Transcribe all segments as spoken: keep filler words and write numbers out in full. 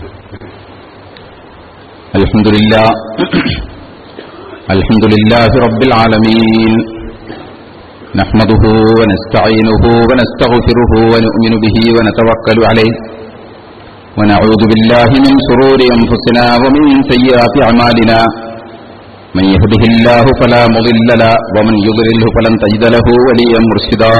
Alhamdulillah Alhamdulillahi Rabbil Alameen Nahmaduhu wa nasta'inuhu wa nastaghfiruhu wa nu'minu bihi wa natawakkalu alayhi wa na'udhu billahi min shururi anfusina wa min sayyiati a'malina man yahdihillahu fala mudilla lahu wa man yudlilhu falan tajida lahu waliyyan murshida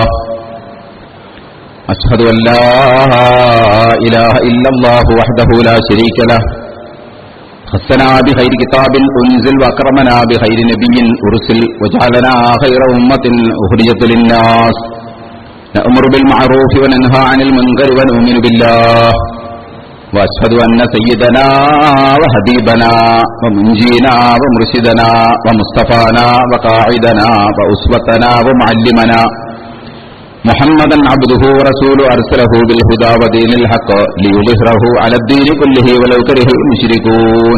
ashhadu an la ilaha illallah wahdahu la sharika lahu خصنا بخير كتاب أنزل وأكرمنا بخير نبي أرسل وجعلنا خير أمة أخرجت للناس نأمر بالمعروف وننهى عن المنكر ونؤمن بالله وأشهد أن سيدنا وحبيبنا ومنجينا ومرشدنا ومصطفانا وقاعدنا وأسوتنا ومعلمنا محمدا عبده ورسوله أرسله بالهدى ودين الحق ليظهره على الدين كله ولو كره المشركون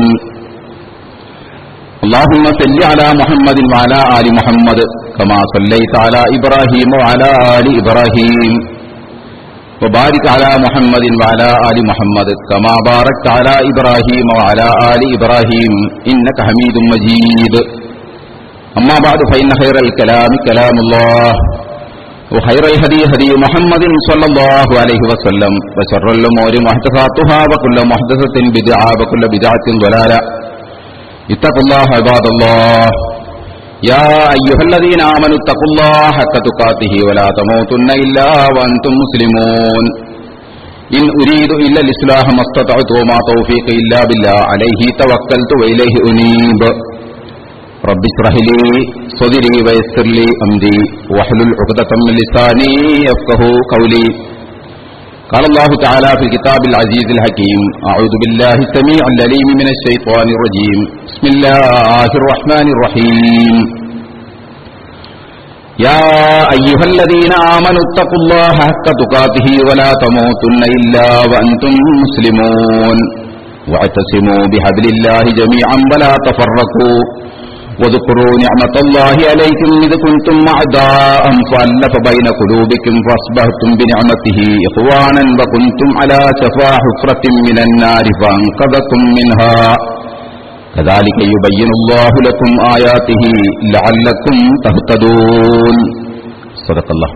اللهم صل على محمد وعلى آل محمد كما صليت على إبراهيم وعلى آل إبراهيم وبارك على محمد وعلى آل محمد كما باركت على إبراهيم وعلى آل إبراهيم إنك حميد مجيد أما بعد فإن خير الكلام كلام الله وخير الهدي هدي محمد صلى الله عليه وسلم وشر الأمور محدثاتها وكل محدثة بدعة وكل بدعة ضلالة اتقوا الله عباد الله يا أيها الذين آمنوا اتقوا الله حق تقاته ولا تموتن إلا وأنتم مسلمون إن أريد إلا الإصلاح ما استطعت وما توفيقي إلا بالله عليه توكلت وإليه أنيب رب اشرح لي صدري ويسر لي أمري واحلل عقدة من لساني يفقهوا قولي قال الله تعالى في الكتاب العزيز الحكيم أعوذ بالله السميع العليم من الشيطان الرجيم بسم الله الرحمن الرحيم يا أيها الذين آمنوا اتقوا الله حق تقاته ولا تموتن إلا وأنتم مسلمون واعتصموا بحبل الله جميعا ولا تفرقوا وذكروا نعمة الله عليكم إذ كنتم أعداء فألف بين قلوبكم فأصبحتم بنعمته إخوانا وكنتم على شفا حفرة من النار فأنقذكم منها كذلك يبين الله لكم آياته لعلكم تهتدون صدق الله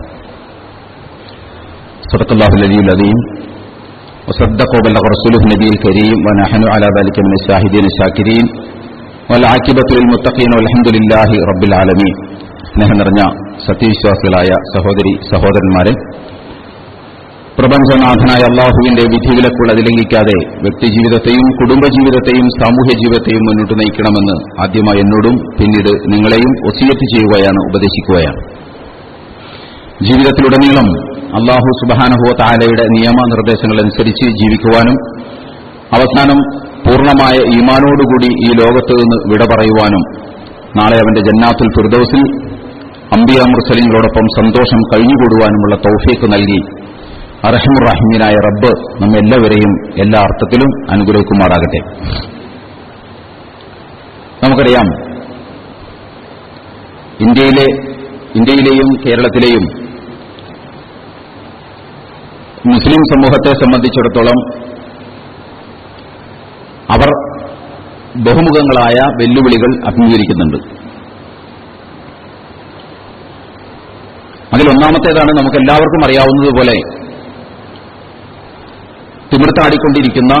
صدق الله العلي العظيم وصدق وبلغ رسوله النبي الكريم ونحن على ذلك من الشاهدين الشاكرين والعاقبة للمتقين والحمد لله رب العالمين. സ്നേഹം നിറഞ്ഞ സത്യവിശ്വാസികളായ സഹോദരി സഹോദരന്മാരെ, പ്രപഞ്ചനാഥനായ അള്ളാഹുവിന്റെ വിധിവിലക്കുകൾ അതിലംഘിക്കാതെ വ്യക്തിജീവിതത്തെയും കുടുംബജീവിതത്തെയും സാമൂഹ്യ ജീവിതത്തെയും മുന്നോട്ട് നയിക്കണമെന്ന് ആദ്യമായി എന്നോടും പിന്നീട് നിങ്ങളെയും വസിയത്ത് ചെയ്യുകയാണ്, ഉപദേശിക്കുകയാണ്. ജീവിതത്തിലുടനീളം അള്ളാഹു സുബ്ഹാനഹു വ തആലയുടെ നിയമനിർദ്ദേശങ്ങളനുസരിച്ച് ജീവിക്കുവാനും അവസാനം പൂർണ്ണമായ ഈമാനോടുകൂടി ഈ ലോകത്ത് നിന്ന് വിട പറയുവാനും നാളെ അവന്റെ ജന്നാത്തുൽ ഫിർദൗസിൽ അംബിയാ മുർസലീങ്ങളോടൊപ്പം സന്തോഷം കഴിഞ്ഞുകൂടുവാനുമുള്ള തൗഫീഖ് നൽകി അർഹമുർ റഹീമീനായ റബ്ബ് നമ്മെല്ലാവരെയും എല്ലാ അർത്ഥത്തിലും അനുഗ്രഹിക്കുമാറാകട്ടെ. നമുക്കറിയാം, ഇന്ത്യയിലെ ഇന്ത്യയിലെയും കേരളത്തിലെയും മുസ്ലിം സമൂഹത്തെ സംബന്ധിച്ചിടത്തോളം അവർ ബഹുമുഖങ്ങളായ വെല്ലുവിളികൾ അഭിമുഖീകരിക്കുന്നുണ്ട്. അതിലൊന്നാമത്തേതാണ് നമുക്കെല്ലാവർക്കും അറിയാവുന്നതുപോലെ തിമിർത്താടിക്കൊണ്ടിരിക്കുന്ന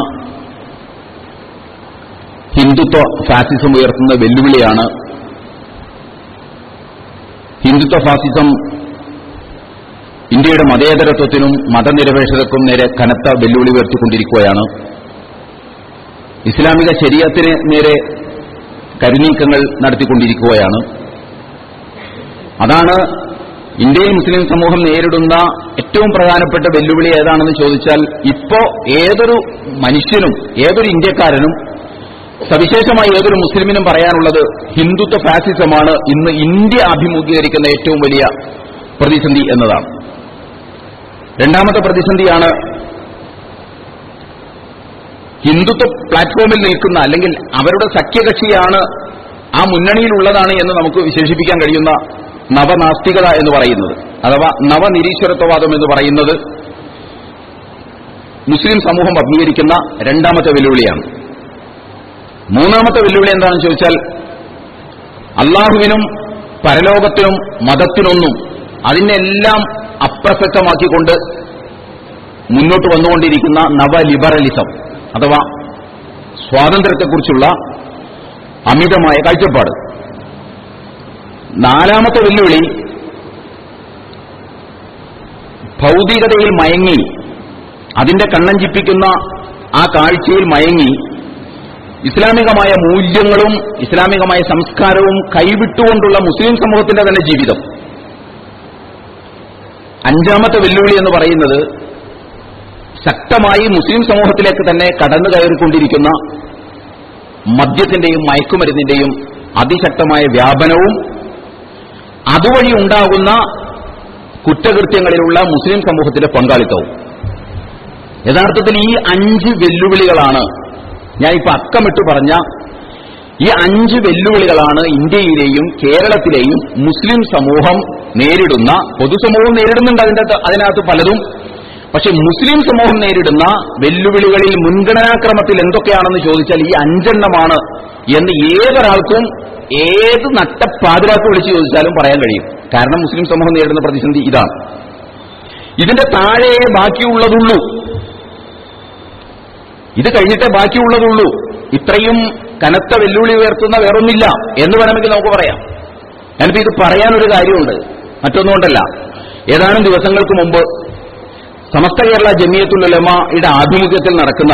ഹിന്ദുത്വ ഫാസിസം ഉയർത്തുന്ന വെല്ലുവിളിയാണ്. ഹിന്ദുത്വ ഫാസിസം ഇന്ത്യയുടെ മതേതരത്വത്തിനും മതനിരപേക്ഷതക്കും നേരെ കനത്ത വെല്ലുവിളി ഉയർത്തിക്കൊണ്ടിരിക്കുകയാണ്. ഇസ്ലാമിക ശരീഅത്തിന് നേരെ കരുനീക്കങ്ങൾ നടത്തിക്കൊണ്ടിരിക്കുകയാണ്. അതാണ് ഇന്ത്യയിൽ മുസ്ലിം സമൂഹം നേരിടുന്ന ഏറ്റവും പ്രധാനപ്പെട്ട വെല്ലുവിളി ഏതാണെന്ന് ചോദിച്ചാൽ, ഇപ്പോ ഏതൊരു മനുഷ്യനും ഏതൊരു ഇന്ത്യക്കാരനും സവിശേഷമായി ഏതൊരു മുസ്ലിമിനും പറയാനുള്ളത് ഹിന്ദുത്വ ഫാസിസമാണ് ഇന്ന് ഇന്ത്യ അഭിമുഖീകരിക്കുന്ന ഏറ്റവും വലിയ പ്രതിസന്ധി എന്നതാണ്. രണ്ടാമത്തെ പ്രതിസന്ധിയാണ് ഹിന്ദുത്വ പ്ലാറ്റ്ഫോമിൽ നിൽക്കുന്ന, അല്ലെങ്കിൽ അവരുടെ സഖ്യകക്ഷിയാണ്, ആ മുന്നണിയിലുള്ളതാണ് എന്ന് നമുക്ക് വിശേഷിപ്പിക്കാൻ കഴിയുന്ന നവനാസ്തികത എന്ന് പറയുന്നത്, അഥവാ നവനിരീശ്വരത്വവാദം എന്ന് പറയുന്നത് മുസ്ലിം സമൂഹം അഭിമുഖീകരിക്കുന്ന രണ്ടാമത്തെ വെല്ലുവിളിയാണ്. മൂന്നാമത്തെ വെല്ലുവിളി എന്താണെന്ന് ചോദിച്ചാൽ, അള്ളാഹുവിനും പരലോകത്തിനും മതത്തിനൊന്നും അതിനെല്ലാം അപ്രസക്തമാക്കിക്കൊണ്ട് മുന്നോട്ട് വന്നുകൊണ്ടിരിക്കുന്ന നവലിബറലിസം അഥവാ സ്വാതന്ത്ര്യത്തെക്കുറിച്ചുള്ള അമിതമായ കാഴ്ചപ്പാട്. നാലാമത്തെ വെല്ലുവിളി ഭൗതികതയിൽ മയങ്ങി, അതിന്റെ കണ്ണഞ്ചിപ്പിക്കുന്ന ആ കാഴ്ചയിൽ മയങ്ങി ഇസ്ലാമികമായ മൂല്യങ്ങളും ഇസ്ലാമികമായ സംസ്കാരവും കൈവിട്ടുകൊണ്ടുള്ള മുസ്ലിം സമൂഹത്തിന്റെ തന്നെ ജീവിതം. അഞ്ചാമത്തെ വെല്ലുവിളി എന്ന് പറയുന്നത് ശക്തമായി മുസ്ലിം സമൂഹത്തിലേക്ക് തന്നെ കടന്നു കയറിക്കൊണ്ടിരിക്കുന്ന മദ്യത്തിന്റെയും മയക്കുമരുന്നിന്റെയും അതിശക്തമായ വ്യാപനവും അതുവഴി ഉണ്ടാകുന്ന കുറ്റകൃത്യങ്ങളിലുള്ള മുസ്ലിം സമൂഹത്തിന്റെ പങ്കാളിത്തവും. യഥാർത്ഥത്തിൽ ഈ അഞ്ച് വെല്ലുവിളികളാണ്, ഞാനിപ്പോ അക്കമിട്ട് പറഞ്ഞ ഈ അഞ്ച് വെല്ലുവിളികളാണ് ഇന്ത്യയിലെയും കേരളത്തിലെയും മുസ്ലിം സമൂഹം നേരിടുന്ന, പൊതുസമൂഹം നേരിടുന്നുണ്ട് അതിന്റെ അതിനകത്ത് പലതും. പക്ഷെ മുസ്ലിം സമൂഹം നേരിടുന്ന വെല്ലുവിളികളിൽ മുൻഗണനാക്രമത്തിൽ എന്തൊക്കെയാണെന്ന് ചോദിച്ചാൽ ഈ അഞ്ചെണ്ണമാണ് എന്ന് ഏതൊരാൾക്കും ഏത് നട്ടപ്പാതിരാക്ക് വിളിച്ച് ചോദിച്ചാലും പറയാൻ കഴിയും. കാരണം മുസ്ലിം സമൂഹം നേരിടുന്ന പ്രതിസന്ധി ഇതാണ്. ഇതിന്റെ താഴെ ബാക്കിയുള്ളതുള്ളൂ, ഇത് കഴിഞ്ഞിട്ടേ ബാക്കിയുള്ളതുള്ളൂ. ഇത്രയും കനത്ത വെല്ലുവിളി ഉയർത്തുന്ന വേറൊന്നില്ല എന്ന് വേണമെങ്കിൽ നമുക്ക് പറയാം. ഞാനിപ്പോ ഇത് പറയാനൊരു കാര്യമുണ്ട്, മറ്റൊന്നുകൊണ്ടല്ല. ഏതാനും ദിവസങ്ങൾക്ക് മുമ്പ് സമസ്ത കേരള ജമിയത്തുൽ ഉലമയുടെ ആഭിമുഖ്യത്തിൽ നടക്കുന്ന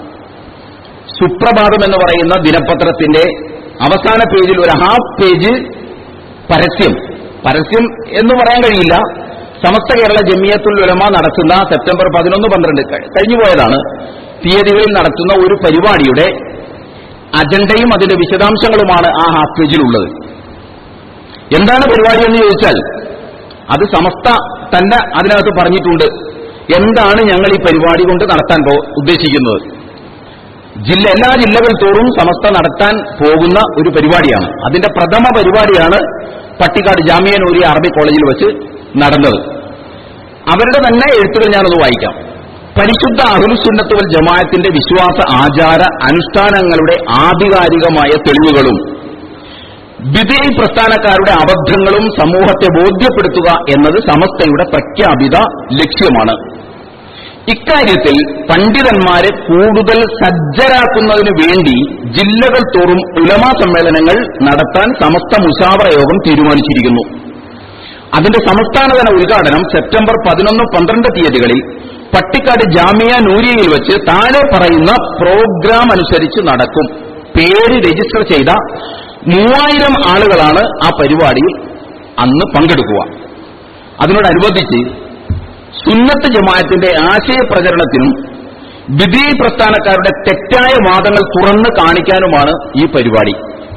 സുപ്രഭാതം എന്ന് പറയുന്ന ദിനപത്രത്തിന്റെ അവസാന പേജിൽ ഒരു ഹാഫ് പേജ് പരസ്യം പരസ്യം എന്ന് പറയാൻ കഴിയില്ല. സമസ്ത കേരള ജമിയത്തുൽ ഉലമ നടത്തുന്ന സെപ്റ്റംബർ പതിനൊന്ന് പന്ത്രണ്ട് കഴിഞ്ഞുപോയതാണ് തീയതികളിൽ നടത്തുന്ന ഒരു പരിപാടിയുടെ അജണ്ടയും അതിന്റെ വിശദാംശങ്ങളുമാണ് ആ ഹാഫ് പേജിലുള്ളത്. എന്താണ് പരിപാടി എന്ന് ചോദിച്ചാൽ അത് സമസ്ത തന്നെ അതിനകത്ത് പറഞ്ഞിട്ടുണ്ട്. എന്താണ് ഞങ്ങൾ ഈ പരിപാടി കൊണ്ട് നടത്താൻ ഉദ്ദേശിക്കുന്നത്? ജില്ല എല്ലാ ജില്ലകൾ തോറും സമസ്ത നടത്താൻ പോകുന്ന ഒരു പരിപാടിയാണ്. അതിന്റെ പ്രഥമ പരിപാടിയാണ് പട്ടിക്കാട് ജാമിയ നൂരിയ അറബിക് കോളേജിൽ വെച്ച് നടന്നത്. അവരുടെ തന്നെ എഴുത്തുകൾ ഞാനത് വായിക്കാം. പരിശുദ്ധ അഹ്ലുസുന്നത്ത് വൽ ജമാഅത്തിന്റെ വിശ്വാസ ആചാര അനുഷ്ഠാനങ്ങളുടെ ആധികാരികമായ തെളിവുകളും ബിദ്ഈ പ്രസ്ഥാനക്കാരുടെ അബദ്ധങ്ങളും സമൂഹത്തെ ബോധ്യപ്പെടുത്തുക എന്നത് സമസ്തയുടെ പ്രഖ്യാപിത ലക്ഷ്യമാണ്. ഇക്കാര്യത്തിൽ പണ്ഡിതന്മാരെ കൂടുതൽ സജ്ജരാക്കുന്നതിനു വേണ്ടി ജില്ലകൾ തോറും ഉലമാ സമ്മേളനങ്ങൾ നടത്താൻ സമസ്ത മുശാവറ യോഗം തീരുമാനിച്ചിരിക്കുന്നു. അതിന്റെ സംസ്ഥാനതല ഉദ്ഘാടനം സെപ്റ്റംബർ പതിനൊന്ന് പന്ത്രണ്ട് തീയതികളിൽ പട്ടിക്കാട് ജാമിയ നൂരിയയിൽ വെച്ച് താഴെ പറയുന്ന പ്രോഗ്രാം അനുസരിച്ച് നടക്കും. പേര് രജിസ്റ്റർ ചെയ്ത മൂവായിരം ആളുകളാണ് ആ പരിപാടിയിൽ അന്ന് പങ്കെടുക്കുക. അതിനോടനുബന്ധിച്ച് സുന്നത്ത് ജമാഅത്തിന്റെ ആശയപ്രചരണത്തിനും ബിദ്ഈ പ്രസ്ഥാനക്കാരുടെ തെറ്റായ വാദങ്ങൾ തുറന്ന് കാണിക്കാനുമാണ് ഈ പരിപാടി.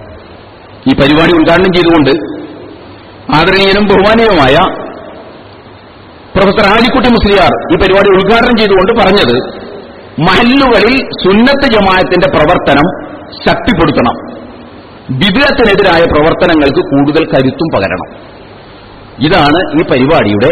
ഈ പരിപാടി ഉദ്ഘാടനം ചെയ്തുകൊണ്ട് ആദരണീയനും ബഹുമാനീയവുമായ പ്രൊഫസർ ആലിക്കുട്ടി മുസ്ലിയാർ ഈ പരിപാടി ഉദ്ഘാടനം ചെയ്തുകൊണ്ട് പറഞ്ഞത്, മഹല്ലുകളിൽ സുന്നത്ത് ജമാഅത്തിന്റെ പ്രവർത്തനം ശക്തിപ്പെടുത്തണം, ബിദ്അത്തിനെതിരായ പ്രവർത്തനങ്ങൾക്ക് കൂടുതൽ കരുത്തും പകരണം. ഇതാണ് ഈ പരിപാടിയുടെ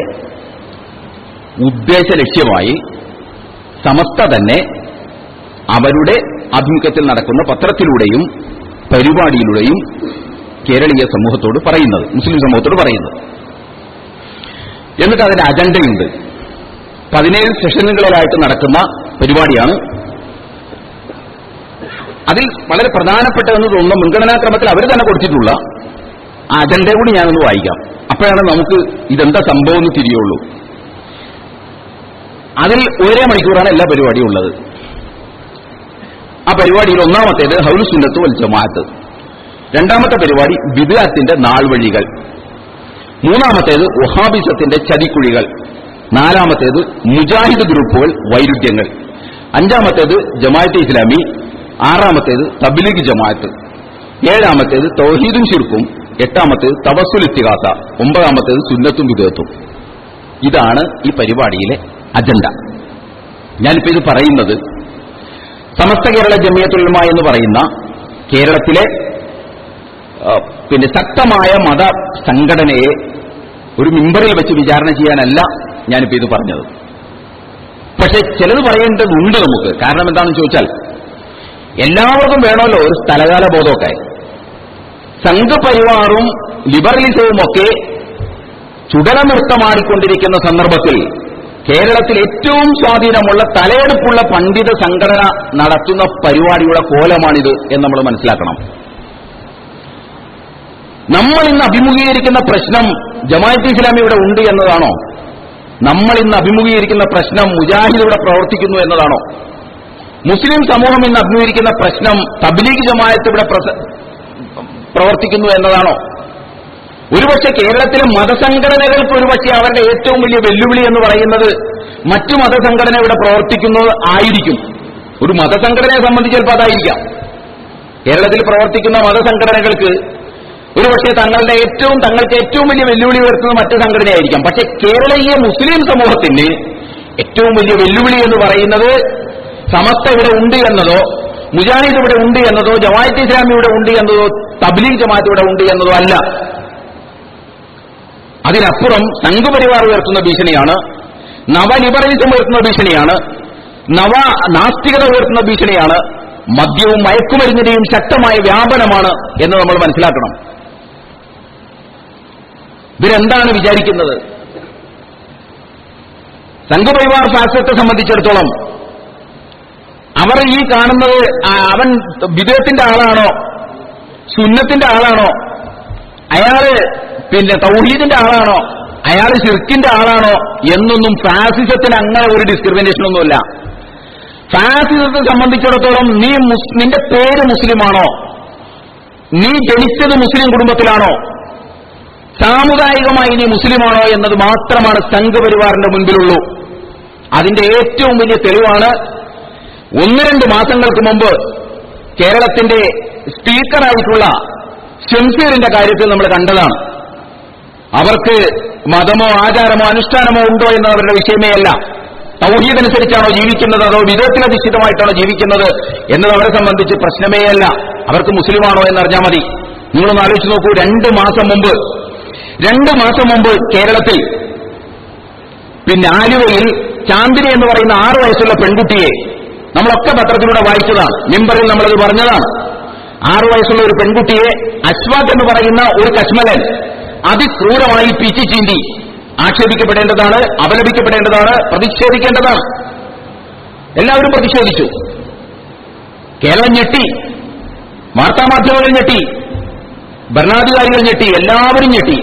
ഉദ്ദേശ ലക്ഷ്യമായി സമസ്ത തന്നെ അവരുടെ ആഭിമുഖ്യത്തിൽ നടക്കുന്ന പത്രത്തിലൂടെയും പരിപാടിയിലൂടെയും കേരളീയ സമൂഹത്തോട് പറയുന്നത്, മുസ്ലിം സമൂഹത്തോട് പറയുന്നത്. എന്നിട്ട് അതിന്റെ അജണ്ടയുണ്ട്. പതിനേഴ് സെഷനുകളിലായിട്ട് നടക്കുന്ന പരിപാടിയാണ്. അതിൽ വളരെ പ്രധാനപ്പെട്ടതെന്ന് തോന്നുന്ന മുൻഗണനാക്രമത്തിൽ അവർ തന്നെ കൊടുത്തിട്ടുള്ള ആ അജണ്ട കൂടി ഞാനൊന്ന് വായിക്കാം. അപ്പോഴാണ് നമുക്ക് ഇതെന്താ സംഭവം എന്ന് തിരിയുള്ളൂ. അതിൽ ഒരേ മണിക്കൂറാണ് എല്ലാ പരിപാടിയും ഉള്ളത്. ആ പരിപാടിയിൽ ഒന്നാമത്തേത് അഹ്ലുസുന്നത്ത് വൽ ജമാഅത്ത്, രണ്ടാമത്തെ പരിപാടി ബിദ്അത്തിന്റെ നാൾവഴികൾ, മൂന്നാമത്തേത് വഹാബിസത്തിന്റെ ചതിക്കുഴികൾ, നാലാമത്തേത് മുജാഹിദ് ഗ്രൂപ്പുകൾ വൈരുദ്ധ്യങ്ങൾ, അഞ്ചാമത്തേത് ജമാഅത്തെ ഇസ്ലാമി, ആറാമത്തേത് തബ്ലീഗ് ജമാഅത്ത്, ഏഴാമത്തേത് തൗഹീദും ശിർക്കും, എട്ടാമത്തേത് തവസ്സുൽ ഇസ്തിഗാസ, ഒമ്പതാമത്തേത് സുന്നത്തും ബിദ്അത്തും. ഇതാണ് ഈ പരിപാടിയിലെ അജണ്ട. ഞാനിപ്പോ ഇത് പറയുന്നത് സമസ്ത കേരള ജമിയത്തുൽ ഉലമ എന്ന് പറയുന്ന കേരളത്തിലെ പിന്നെ ശക്തമായ മത സംഘടനയെ ഒരു മിമ്പറിൽ വെച്ച് വിചാരണ ചെയ്യാനല്ല ഞാനിപ്പോ ഇത് പറഞ്ഞത്. പക്ഷെ ചിലത് പറയേണ്ടതുണ്ട് നമുക്ക്. കാരണം എന്താണെന്ന് ചോദിച്ചാൽ എല്ലാവർക്കും വേണമല്ലോ ഒരു സ്ഥലകാല ബോധമൊക്കെ. സംഘപരിവാറും ലിബറലിസവും ഒക്കെ ചുടലനൃത്തമാടിക്കൊണ്ടിരിക്കുന്ന സന്ദർഭത്തിൽ കേരളത്തിൽ ഏറ്റവും സ്വാധീനമുള്ള തലയെടുപ്പുള്ള പണ്ഡിത സംഘടന നടത്തുന്ന പരിപാടിയുടെ കോലമാണിത് എന്ന് നമ്മൾ മനസ്സിലാക്കണം. നമ്മൾ ഇന്ന് അഭിമുഖീകരിക്കുന്ന പ്രശ്നം ജമാഅത്തെ ഇസ്ലാമി ഇവിടെ ഉണ്ട് എന്നതാണോ? നമ്മൾ ഇന്ന് അഭിമുഖീകരിക്കുന്ന പ്രശ്നം മുജാഹിദ് ഇവിടെ പ്രവർത്തിക്കുന്നു എന്നതാണോ? മുസ്ലിം സമൂഹം ഇന്ന് അഭിമുഖീകരിക്കുന്ന പ്രശ്നം തബ്ലീഗ് ജമാഅത്ത് ഇവിടെ പ്രവർത്തിക്കുന്നു എന്നതാണോ? ഒരുപക്ഷെ കേരളത്തിലെ മതസംഘടനകൾക്ക് ഒരുപക്ഷെ അവരുടെ ഏറ്റവും വലിയ വെല്ലുവിളി എന്ന് പറയുന്നത് മറ്റു മതസംഘടന ഇവിടെ പ്രവർത്തിക്കുന്നത് ആയിരിക്കും. ഒരു മതസംഘടനയെ സംബന്ധിച്ച് ചിലപ്പോൾ അതായിരിക്കാം. കേരളത്തിൽ പ്രവർത്തിക്കുന്ന മതസംഘടനകൾക്ക് ഒരുപക്ഷെ തങ്ങളുടെ ഏറ്റവും തങ്ങൾക്ക് ഏറ്റവും വലിയ വെല്ലുവിളി ഉയർത്തുന്നത് മറ്റു സംഘടനയായിരിക്കാം. പക്ഷെ കേരളീയ മുസ്ലിം സമൂഹത്തിന് ഏറ്റവും വലിയ വെല്ലുവിളി എന്ന് പറയുന്നത് സമസ്ത ഇവിടെ ഉണ്ട് എന്നതോ, മുജാഹിദ് ഇവിടെ ഉണ്ട് എന്നതോ, ജമാഅത്തെ ഇസ്ലാമി ഇവിടെ ഉണ്ട് എന്നതോ, തബ്ലീഗ് ജമാഅത്ത് ഇവിടെ ഉണ്ട് എന്നതോ അല്ല. അതിനപ്പുറം സംഘപരിവാർ ഉയർത്തുന്ന ഭീഷണിയാണ്, നവലിബറലിസം ഉയർത്തുന്ന ഭീഷണിയാണ്, നവ നാസ്തികത ഉയർത്തുന്ന ഭീഷണിയാണ്, മദ്യവും മയക്കുമരുന്നിന്റെയും ശക്തമായ വ്യാപനമാണ് എന്ന് നമ്മൾ മനസ്സിലാക്കണം. ഇവരെന്താണ് വിചാരിക്കുന്നത്? സംഘപരിവാർ ഫാസിസത്തെ സംബന്ധിച്ചിടത്തോളം അവർ ഈ കാണുന്നത് അവൻ വിദേഹത്തിന്റെ ആളാണോ, സുന്നത്തിന്റെ ആളാണോ, അയാള് പിന്നെ തൗഹീദിന്റെ ആളാണോ, അയാൾ ശിർക്കിന്റെ ആളാണോ എന്നൊന്നും ഫാസിസത്തിന് അങ്ങനെ ഒരു ഡിസ്ക്രിമിനേഷൻ ഒന്നുമില്ല. ഫാസിസത്തെ സംബന്ധിച്ചിടത്തോളം നീ നിന്റെ പേര് മുസ്ലിമാണോ, നീ ജനിച്ചത് മുസ്ലിം കുടുംബത്തിലാണോ, സാമുദായികമായി നീ മുസ്ലിമാണോ എന്നത് മാത്രമാണ് സംഘപരിവാറിന്റെ മുൻപിലുള്ളൂ. അതിന്റെ ഏറ്റവും വലിയ തെളിവാണ് ഒന്ന് രണ്ട് മാസങ്ങൾക്ക് മുമ്പ് കേരളത്തിന്റെ സ്പീക്കറായിട്ടുള്ള ഷംസീറിന്റെ കാര്യത്തിൽ നമ്മൾ കണ്ടതാണ്. അവർക്ക് മതമോ ആചാരമോ അനുഷ്ഠാനമോ ഉണ്ടോ എന്നത് അവരുടെ വിഷയമേ അല്ല. തൗഹീദനുസരിച്ചാണോ ജീവിക്കുന്നത് അതോ വിധത്തിലധിഷ്ഠിതമായിട്ടാണോ ജീവിക്കുന്നത് എന്നത് അവരെ സംബന്ധിച്ച് പ്രശ്നമേ അല്ല. അവർക്ക് മുസ്ലിമാണോ എന്നറിഞ്ഞാൽ മതി. നിങ്ങളൊന്ന് ആലോചിച്ച് നോക്കൂ. രണ്ട് മാസം മുമ്പ് രണ്ട് മാസം മുമ്പ് കേരളത്തിൽ പിന്നെ ആലുവയിൽ ചാന്ദിനി എന്ന് പറയുന്ന ആറു വയസ്സുള്ള പെൺകുട്ടിയെ നമ്മളൊക്കെ പത്രത്തിലൂടെ വായിച്ചതാണ്, മിമ്പറിൽ നമ്മളത് പറഞ്ഞതാണ്. ആറു വയസ്സുള്ള ഒരു പെൺകുട്ടിയെ അശ്വാദ് എന്ന് പറയുന്ന ഒരു കശ്മലൻ അതിക്രൂരമായി പീച്ചി ചീന്തി ആക്ഷേപിക്കപ്പെടേണ്ടതാണ്, അപലപിക്കപ്പെടേണ്ടതാണ്, പ്രതിഷേധിക്കേണ്ടതാണ്. എല്ലാവരും പ്രതിഷേധിച്ചു. കേരളം ഞെട്ടി, വാർത്താമാധ്യമങ്ങൾ ഞെട്ടി, ഭരണാധികാരികൾ ഞെട്ടി, എല്ലാവരും ഞെട്ടി.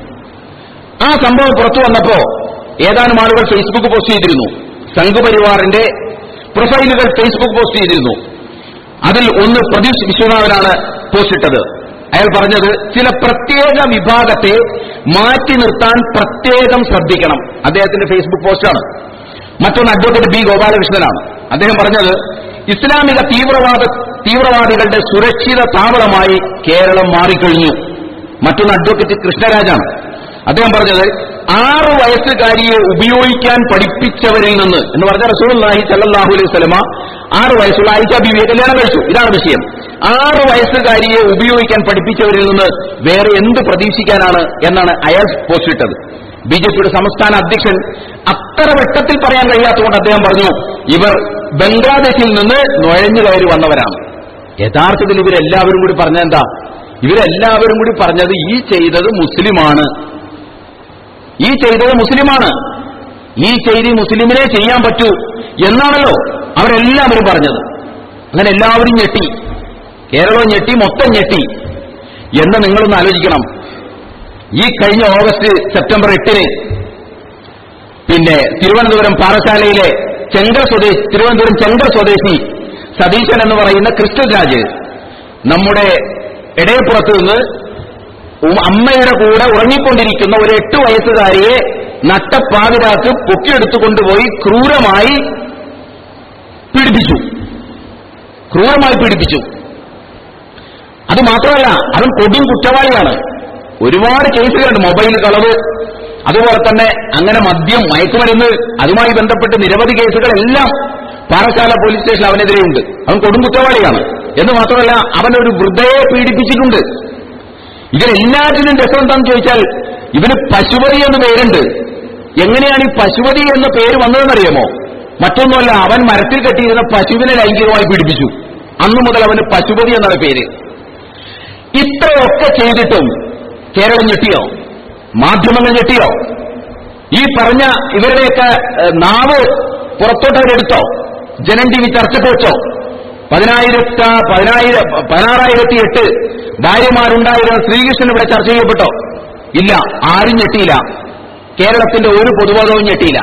ആ സംഭവം പുറത്തു വന്നപ്പോ ഏതാനും ആളുകൾ ഫേസ്ബുക്ക് പോസ്റ്റ് ചെയ്തിരുന്നു. സംഘപരിവാറിന്റെ പ്രൊഫൈലുകൾ ഫേസ്ബുക്ക് പോസ്റ്റ് ചെയ്തിരുന്നു. അതിൽ ഒന്ന് പ്രദീപ് വിശ്വനാഥനാണ് പോസ്റ്റ് ഇട്ടത്. അയാൾ പറഞ്ഞത് ചില പ്രത്യേക വിഭാഗത്തെ മാറ്റി നിർത്താൻ പ്രത്യേകം ശ്രദ്ധിക്കണം. അദ്ദേഹത്തിന്റെ ഫേസ്ബുക്ക് പോസ്റ്റാണ്. മറ്റൊന്ന് അഡ്വക്കേറ്റ് ബി ഗോപാലകൃഷ്ണനാണ്. അദ്ദേഹം പറഞ്ഞത് ഇസ്ലാമിക തീവ്രവാദ തീവ്രവാദികളുടെ സുരക്ഷിത താവളമായി കേരളം മാറിക്കഴിഞ്ഞു. മറ്റൊന്ന് അഡ്വക്കേറ്റ് കൃഷ്ണരാജാണ്. അദ്ദേഹം പറഞ്ഞത് ആറു വയസ്സുകാരിയെ ഉപയോഗിക്കാൻ പഠിപ്പിച്ചവരിൽ നിന്ന് എന്ന് പറഞ്ഞ റസൂലുള്ളാഹി സ്വല്ലല്ലാഹു അലൈഹി വസല്ലമ ആറു വയസ്സുള്ള ആയിഷ ബീവിയെ കല്യാണം കഴിച്ചു. ഇതാണ് വിഷയം. ആറു വയസ്സുകാരിയെ ഉപയോഗിക്കാൻ പഠിപ്പിച്ചവരിൽ നിന്ന് വേറെ എന്ത് പ്രതീക്ഷിക്കാനാണ് എന്നാണ് അയാൾ പോസ്റ്റിട്ടത്. ബി ജെ പിയുടെ സംസ്ഥാന അധ്യക്ഷൻ അത്ര വെട്ടത്തിൽ പറയാൻ കഴിയാത്തതുകൊണ്ട് അദ്ദേഹം പറഞ്ഞു ഇവർ ബംഗ്ലാദേശിൽ നിന്ന് നുഴഞ്ഞു കയറി വന്നവരാണ്. യഥാർത്ഥത്തിൽ ഇവരെല്ലാവരും കൂടി പറഞ്ഞെന്താ? ഇവരെല്ലാവരും കൂടി പറഞ്ഞത് ഈ ചെയ്തത് മുസ്ലിമാണ്, ഈ ചെയ്തത് മുസ്ലിമാണ്, ഈ ചെയ്തി മുസ്ലിമിനെ ചെയ്യാൻ പറ്റൂ എന്നാണല്ലോ അവരെല്ലാവരും പറഞ്ഞത്. അങ്ങനെ എല്ലാവരും ഞെട്ടി, കേരളവും ഞെട്ടി, മൊത്തം ഞെട്ടി. എന്ന് നിങ്ങളൊന്ന് ആലോചിക്കണം. ഈ കഴിഞ്ഞ ഓഗസ്റ്റ് സെപ്റ്റംബർ എട്ടിന് പിന്നെ തിരുവനന്തപുരം പാറശാലയിലെ ചെങ്കർ സ്വദേശി തിരുവനന്തപുരം ചെങ്കർ സ്വദേശി സതീശൻ എന്ന് പറയുന്ന ക്രിസ്ത്യൻ രാജ് നമ്മുടെ ഇടയപ്പുറത്ത് നിന്ന് അമ്മയുടെ കൂടെ ഉറങ്ങിക്കൊണ്ടിരിക്കുന്ന ഒരു എട്ടു വയസ്സുകാരിയെ നട്ടപ്പാതിരാക്ക് പൊക്കിയെടുത്തുകൊണ്ടുപോയി ക്രൂരമായി പീഡിപ്പിച്ചു ക്രൂരമായി പീഡിപ്പിച്ചു അത് മാത്രമല്ല, അവൻ കൊടും കുറ്റവാളിയാണ്. ഒരുപാട് കേസുകളുണ്ട്. മൊബൈൽ കളവ്, അതുപോലെ തന്നെ അങ്ങനെ മദ്യം, മയക്കുമരുന്ന്, അതുമായി ബന്ധപ്പെട്ട് നിരവധി കേസുകളെല്ലാം പാറശാല പോലീസ് സ്റ്റേഷനിൽ അവനെതിരെയുണ്ട്. അവൻ കൊടും കുറ്റവാളിയാണ്. എന്ന് മാത്രമല്ല, അവനൊരു വൃദ്ധയെ പീഡിപ്പിച്ചിട്ടുണ്ട്. ഇതിനെല്ലാറ്റിനും രസം എന്താണെന്ന് ചോദിച്ചാൽ ഇവന് പശുപതി എന്ന് പേരുണ്ട്. എങ്ങനെയാണ് ഈ പശുപതി എന്ന പേര് വന്നതെന്നറിയാമോ? മറ്റൊന്നുമല്ല, അവൻ മരത്തിൽ കെട്ടിയിരുന്ന പശുവിനെ ലൈംഗികമായി പീഡിപ്പിച്ചു. അന്നു മുതൽ അവന് പശുപതി എന്നാണ് പേര്. ഇത്രയൊക്കെ ചെയ്തിട്ടും കേരളം ഞെട്ടിയോ? മാധ്യമങ്ങൾ ഞെട്ടിയോ? ഈ പറഞ്ഞ ഇവരുടെയൊക്കെ നാവ് പുറത്തോട്ട് അവരെടുത്തോ? ജനം ടി വി ചർച്ചയ്ക്ക് വെച്ചോ? പതിനായിരത്ത പതിനായിരം പതിനാറായിരത്തി എട്ട് ഭാര്യമാരുണ്ടായിരുന്ന ശ്രീകൃഷ്ണൻ ഇവിടെ ചർച്ച ചെയ്യപ്പെട്ടോ? ഇല്ല, ആരും ഞെട്ടിയില്ല. കേരളത്തിന്റെ ഒരു പൊതുബോധവും ഞെട്ടിയില്ല.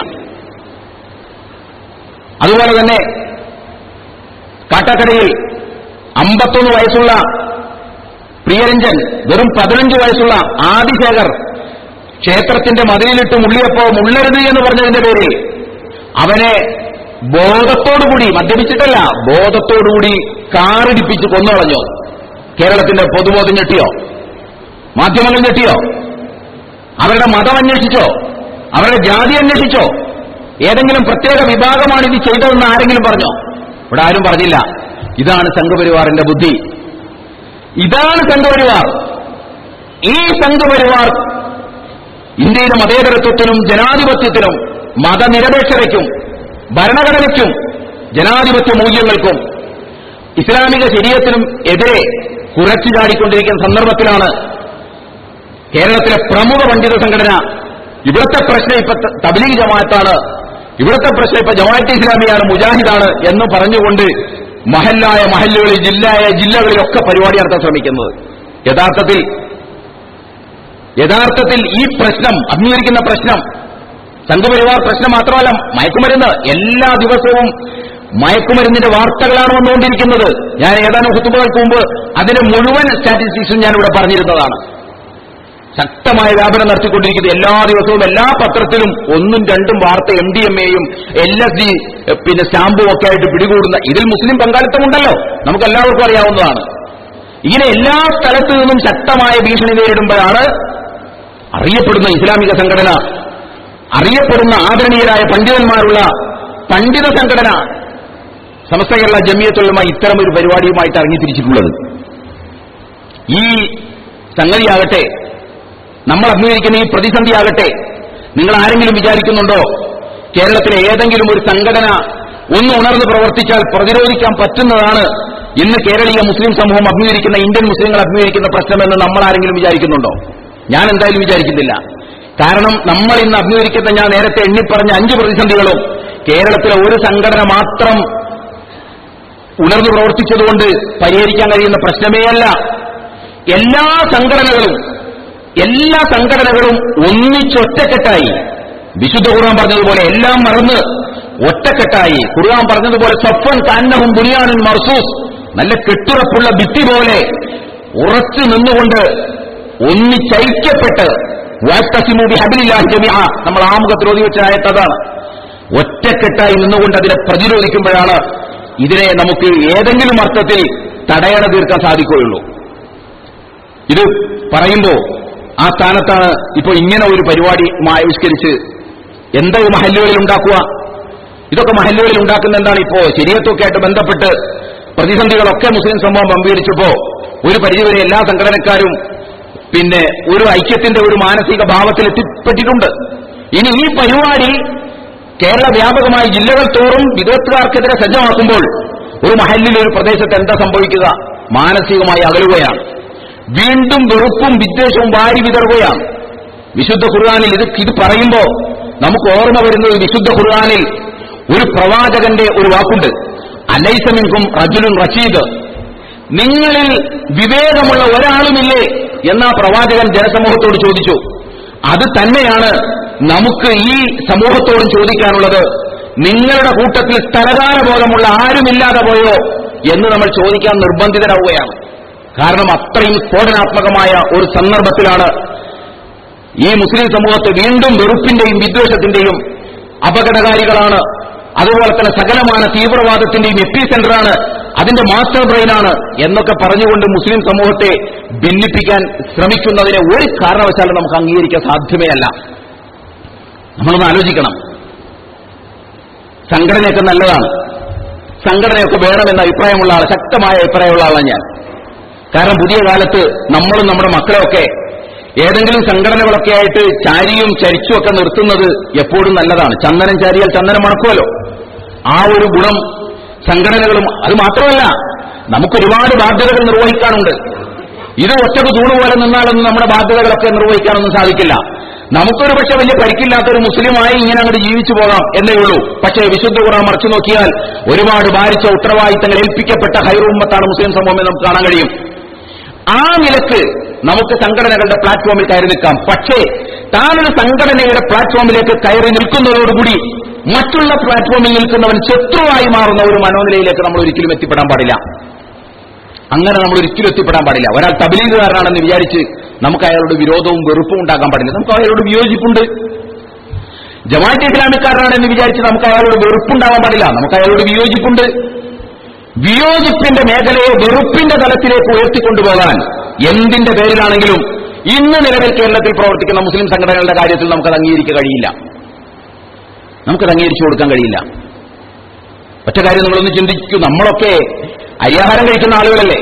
അതുപോലെ തന്നെ കാട്ടാക്കടയിൽ അമ്പത്തൊന്ന് വയസ്സുള്ള പ്രിയരഞ്ജൻ, വെറും പതിനഞ്ച് വയസ്സുള്ള ആദിശേഖർ ക്ഷേത്രത്തിന്റെ മതിലിലിട്ട് മുള്ളിയപ്പോ മുള്ളരുത് എന്ന് പറഞ്ഞതിന്റെ പേരിൽ അവനെ ബോധത്തോടുകൂടി, മദ്യപിച്ചിട്ടല്ല, ബോധത്തോടുകൂടി കാറിടിപ്പിച്ച് കൊന്നുകളഞ്ഞോ? കേരളത്തിന്റെ പൊതുബോധം ഞെട്ടിയോ? മാധ്യമങ്ങൾ ഞെട്ടിയോ? അവരുടെ മതം അന്വേഷിച്ചോ? അവരുടെ ജാതി അന്വേഷിച്ചോ? ഏതെങ്കിലും പ്രത്യേക വിഭാഗമാണ് ഇത് ചെയ്തതെന്ന് ആരെങ്കിലും പറഞ്ഞോ? ഇവിടെ ആരും പറഞ്ഞില്ല. ഇതാണ് സംഘപരിവാറിന്റെ ബുദ്ധി. ഇതാണ് സംഘപരിവാർ. ഈ സംഘപരിവാർ ഇന്ത്യയിലെ മതേതരത്വത്തിനും ജനാധിപത്യത്തിനും മതനിരപേക്ഷതയ്ക്കും ഭരണഘടനയ്ക്കും ജനാധിപത്യ മൂല്യങ്ങൾക്കും ഇസ്ലാമിക ശരീഅത്തിനും എതിരെ കുറച്ചു ചാടിക്കൊണ്ടിരിക്കുന്ന സന്ദർഭത്തിലാണ് കേരളത്തിലെ പ്രമുഖ പണ്ഡിത സംഘടന ഇവിടുത്തെ പ്രശ്നം ഇപ്പൊ തബ്ലീഗ് ജമാഅത്താണ്, ഇവിടുത്തെ പ്രശ്നം ഇപ്പൊ ജമാഅത്തെ ഇസ്ലാമിയാണ്, മുജാഹിദാണ് എന്ന് പറഞ്ഞുകൊണ്ട് മഹല്ലായ മഹല്ലുകളിൽ, ജില്ലായ ജില്ലകളിലൊക്കെ പരിപാടി നടത്താൻ ശ്രമിക്കുന്നത്. യഥാർത്ഥത്തിൽ യഥാർത്ഥത്തിൽ ഈ പ്രശ്നം, അഭിമുഖീകരിക്കുന്ന പ്രശ്നം സംഘപരിവാർ പ്രശ്നം മാത്രമല്ല, മയക്കുമരുന്ന്. എല്ലാ ദിവസവും മയക്കുമരുന്നിന്റെ വാർത്തകളാണ് വന്നുകൊണ്ടിരിക്കുന്നത്. ഞാൻ ഏതാനും ഖുതുബകൾക്ക് മുമ്പ് അതിന്റെ മുഴുവൻ സ്റ്റാറ്റിസ്റ്റിക്സും ഞാനിവിടെ പറഞ്ഞിരുന്നതാണ്. ശക്തമായ വ്യാപനം നടത്തിക്കൊണ്ടിരിക്കുന്നത് എല്ലാ ദിവസവും എല്ലാ പത്രത്തിലും ഒന്നും രണ്ടും വാർത്ത എം ഡി എം എയും എൽ എസ് ഡി പിന്നെ സ്റ്റാമ്പും ഒക്കെ ആയിട്ട് പിടികൂടുന്ന, ഇതിൽ മുസ്ലിം പങ്കാളിത്തമുണ്ടല്ലോ, നമുക്ക് എല്ലാവർക്കും അറിയാവുന്നതാണ്. ഇങ്ങനെ എല്ലാ സ്ഥലത്തു നിന്നും ശക്തമായ ഭീഷണി നേരിടുമ്പോഴാണ് അറിയപ്പെടുന്ന ഇസ്ലാമിക സംഘടന, അറിയപ്പെടുന്ന ആദരണീയരായ പണ്ഡിതന്മാരുള്ള പണ്ഡിത സംഘടന സമസ്ത കേരള ജമിയത്തുൽ ഉലമ ഇത്തരമൊരു പരിപാടിയുമായിട്ട് ഇറങ്ങിത്തിരിച്ചിട്ടുള്ളത്. ഈ സംഗതിയാകട്ടെ, നമ്മൾ അഭിമുഖീകരിക്കുന്ന ഈ പ്രതിസന്ധിയാകട്ടെ, നിങ്ങൾ ആരെങ്കിലും വിചാരിക്കുന്നുണ്ടോ കേരളത്തിലെ ഏതെങ്കിലും ഒരു സംഘടന ഒന്ന് ഉണർന്ന് പ്രവർത്തിച്ചാൽ പ്രതിരോധിക്കാൻ പറ്റുന്നതാണ് ഇന്ന് കേരളീയ മുസ്ലിം സമൂഹം അഭിമുഖീകരിക്കുന്ന, ഇന്ത്യൻ മുസ്ലിങ്ങൾ അഭിമുഖീകരിക്കുന്ന പ്രശ്നമെന്ന് നമ്മൾ ആരെങ്കിലും വിചാരിക്കുന്നുണ്ടോ? ഞാൻ എന്തായാലും വിചാരിക്കുന്നില്ല. കാരണം നമ്മൾ ഇന്ന് അഭിമുഖീകരിക്കുന്ന, ഞാൻ നേരത്തെ എണ്ണിപ്പറഞ്ഞ അഞ്ച് പ്രതിസന്ധികളും കേരളത്തിലെ ഒരു സംഘടന മാത്രം ഉണർന്നു പ്രവർത്തിച്ചതുകൊണ്ട് പരിഹരിക്കാൻ കഴിയുന്ന പ്രശ്നമേ അല്ല. എല്ലാ സംഘടനകളും എല്ലാ സംഘടനകളും ഒന്നിച്ചൊറ്റക്കെട്ടായി, വിശുദ്ധ ഖുർആൻ പറഞ്ഞതുപോലെ എല്ലാം മറന്ന് ഒറ്റക്കെട്ടായി, ഖുർആൻ പറഞ്ഞതുപോലെ സഫൻ കാന്നഹും ബുനിയാനുൻ മർസൂസ്, നല്ല കെട്ടുറപ്പുള്ള ഭിത്തി പോലെ ഉറച്ചു നിന്നുകൊണ്ട് ഒന്നിച്ചൈക്യപ്പെട്ട് വഅ്തസിമൂ ബിഹബ്ലില്ലാഹി ജമീഅ, നമ്മൾ ആമുഖത്തിൽ ഓതി വെച്ച ആയത്ത് അതാണ്. ഒറ്റക്കെട്ടായി നിന്നുകൊണ്ട് അതിനെ പ്രതിരോധിക്കുമ്പോഴാണ് ഇതിനെ നമുക്ക് ഏതെങ്കിലും അർത്ഥത്തിൽ തടയണ തീർക്കാൻ സാധിക്കുകയുള്ളൂ. ഇത് പറയുമ്പോൾ ആ സ്ഥാനത്താണ് ഇപ്പോൾ ഇങ്ങനെ ഒരു പരിപാടി ആവിഷ്കരിച്ച് എന്താ ഈ മഹല്ലുകളിൽ ഉണ്ടാക്കുക? ഇതൊക്കെ മഹല്ലുകളിൽ ഉണ്ടാക്കുന്ന എന്താണ്? ഇപ്പോ ശരീഅത്തൊക്കെ ആയിട്ട് ബന്ധപ്പെട്ട് പ്രതിസന്ധികളൊക്കെ മുസ്ലിം സമൂഹം അംഗീകരിച്ചപ്പോ ഒരു പരിധിവരെ എല്ലാ സംഘടനക്കാരും പിന്നെ ഒരു ഐക്യത്തിന്റെ ഒരു മാനസിക ഭാവത്തിൽ എത്തിപ്പെട്ടിട്ടുണ്ട്. ഇനി ഈ പരിപാടി കേരള വ്യാപകമായി ജില്ലകൾ തോറും വിദഗ്ധർക്കെതിരെ സജ്ജമാക്കുമ്പോൾ ഒരു മഹല്ലിൽ, ഒരു പ്രദേശത്ത് എന്താ സംഭവിക്കുക? മാനസികമായി അകലുകയാണ്. വീണ്ടും വെറുപ്പും വിദ്വേഷവും വാരി വിതറുകയാണ്. വിശുദ്ധ ഖുർആനിൽ ഇത് ഇത് പറയുമ്പോൾ നമുക്ക് ഓർമ്മ വരുന്നത്, വിശുദ്ധ ഖുർആനിൽ ഒരു പ്രവാചകന്റെ ഒരു വാക്കുണ്ട്, അലൈസ മിൻകും റജുലുൻ റഷീദ്, നിങ്ങളിൽ വിവേകമുള്ള ഒരാളുമില്ലേ എന്നാ പ്രവാചകൻ ജനസമൂഹത്തോട് ചോദിച്ചു. അത് തന്നെയാണ് നമുക്ക് ഈ സമൂഹത്തോടും ചോദിക്കാനുള്ളത്. നിങ്ങളുടെ കൂട്ടത്തിൽ സ്ഥലകാലബോധമുള്ള ആരുമില്ലാതെ പോയോ എന്ന് നമ്മൾ ചോദിക്കാൻ നിർബന്ധിതരാവുകയാണ്. കാരണം അത്രയും സ്ഫോടനാത്മകമായ ഒരു സന്ദർഭത്തിലാണ് ഈ മുസ്ലിം സമൂഹത്തെ വീണ്ടും വെറുപ്പിന്റെയും വിദ്വേഷത്തിന്റെയും അപകടകാരികളാണ്. അതുപോലെ തന്നെ സകലമായ തീവ്രവാദത്തിന്റെയും എപ്പി സെന്ററാണ്, അതിന്റെ മാസ്റ്റർ ബ്രെയിനാണ് എന്നൊക്കെ പറഞ്ഞുകൊണ്ട് മുസ്ലിം സമൂഹത്തെ ഭിന്നിപ്പിക്കാൻ ശ്രമിക്കുന്നതിനെ ഒരു കാരണവശാലും നമുക്ക് അംഗീകരിക്കാൻ സാധ്യമേ അല്ല. നമ്മളൊന്ന് ആലോചിക്കണം. സംഘടനയൊക്കെ നല്ലതാണ്, സംഘടനയൊക്കെ വേണമെന്ന അഭിപ്രായമുള്ള ആൾ, ശക്തമായ അഭിപ്രായമുള്ള ആളാണ് ഞാൻ. കാരണം പുതിയ കാലത്ത് നമ്മളും നമ്മുടെ മക്കളെയൊക്കെ ഏതെങ്കിലും സംഘടനകളൊക്കെ ആയിട്ട് ചാരിയും ചരിച്ചും ഒക്കെ നിർത്തുന്നത് എപ്പോഴും നല്ലതാണ്. ചന്ദനം ചാരിയാൽ ചന്ദനം മണക്കുമല്ലോ. ആ ഒരു ഗുണം സംഘടനകളും, അത് മാത്രമല്ല നമുക്കൊരുപാട് ബാധ്യതകൾ നിർവഹിക്കാനുണ്ട്. ഇത് ഒറ്റക്ക് തൂണുപോലെ നിന്നാലൊന്നും നമ്മുടെ ബാധ്യതകളൊക്കെ നിർവഹിക്കാനൊന്നും സാധിക്കില്ല. നമുക്കൊരു പക്ഷെ വലിയ പരിക്കില്ലാത്തൊരു മുസ്ലിമായി ഇങ്ങനെ അങ്ങോട്ട് ജീവിച്ചു പോകാം എന്നേ ഉള്ളൂ. പക്ഷേ വിശുദ്ധ ഖുർആൻ മറിച്ചു നോക്കിയാൽ ഒരുപാട് ഭാരിച്ച ഉത്തരവാദിത്തങ്ങൾ ഏൽപ്പിക്കപ്പെട്ട ഖൈറുൽ ഉമ്മത്താണ് മുസ്ലിം സമൂഹം നമുക്ക് കാണാൻ കഴിയും. ആ നിലക്ക് നമുക്ക് സംഘടനകളുടെ പ്ലാറ്റ്ഫോമിൽ കയറി നിൽക്കാം. പക്ഷേ താനൊരു സംഘടനയുടെ പ്ലാറ്റ്ഫോമിലേക്ക് കയറി നിൽക്കുന്നതോടുകൂടി മറ്റുള്ള പ്ലാറ്റ്ഫോമിൽ നിൽക്കുന്നവൻ ശത്രുവായി മാറുന്ന ഒരു മനോനിലയിലേക്ക് നമ്മൾ ഒരിക്കലും എത്തിപ്പെടാൻ പാടില്ല. അങ്ങനെ നമ്മൾ ഒരിക്കലും എത്തിപ്പെടാൻ പാടില്ല. ഒരാൾ തബ്ലീഗുകാരനാണെന്ന് വിചാരിച്ച് നമുക്ക് അയാളുടെ വിരോധവും വെറുപ്പും ഉണ്ടാക്കാൻ പാടില്ല. നമുക്ക് അയാളോട് വിയോജിപ്പുണ്ട്. ജമാഅത്തെ ഇസ്ലാമിക്കാരനാണെന്ന് വിചാരിച്ച് നമുക്ക് അയാളോട് വെറുപ്പുണ്ടാകാൻ പാടില്ല. നമുക്ക് അയാളോട് വിയോജിപ്പുണ്ട്. വിയോജിപ്പിന്റെ മേഖലയെ വെറുപ്പിന്റെ തലത്തിലേക്ക് ഉയർത്തിക്കൊണ്ടുപോകാൻ എന്തിന്റെ പേരിലാണെങ്കിലും ഇന്ന് നിലവിൽ കേരളത്തിൽ പ്രവർത്തിക്കുന്ന മുസ്ലിം സംഘടനകളുടെ കാര്യത്തിൽ നമുക്കത് അംഗീകരിക്കാൻ കഴിയില്ല. നമുക്കത് അംഗീകരിച്ചു കൊടുക്കാൻ കഴിയില്ല. ഒറ്റ കാര്യം നമ്മളൊന്ന് ചിന്തിക്കൂ. നമ്മളൊക്കെ അരിയാഹാരം കഴിക്കുന്ന ആളുകളല്ലേ?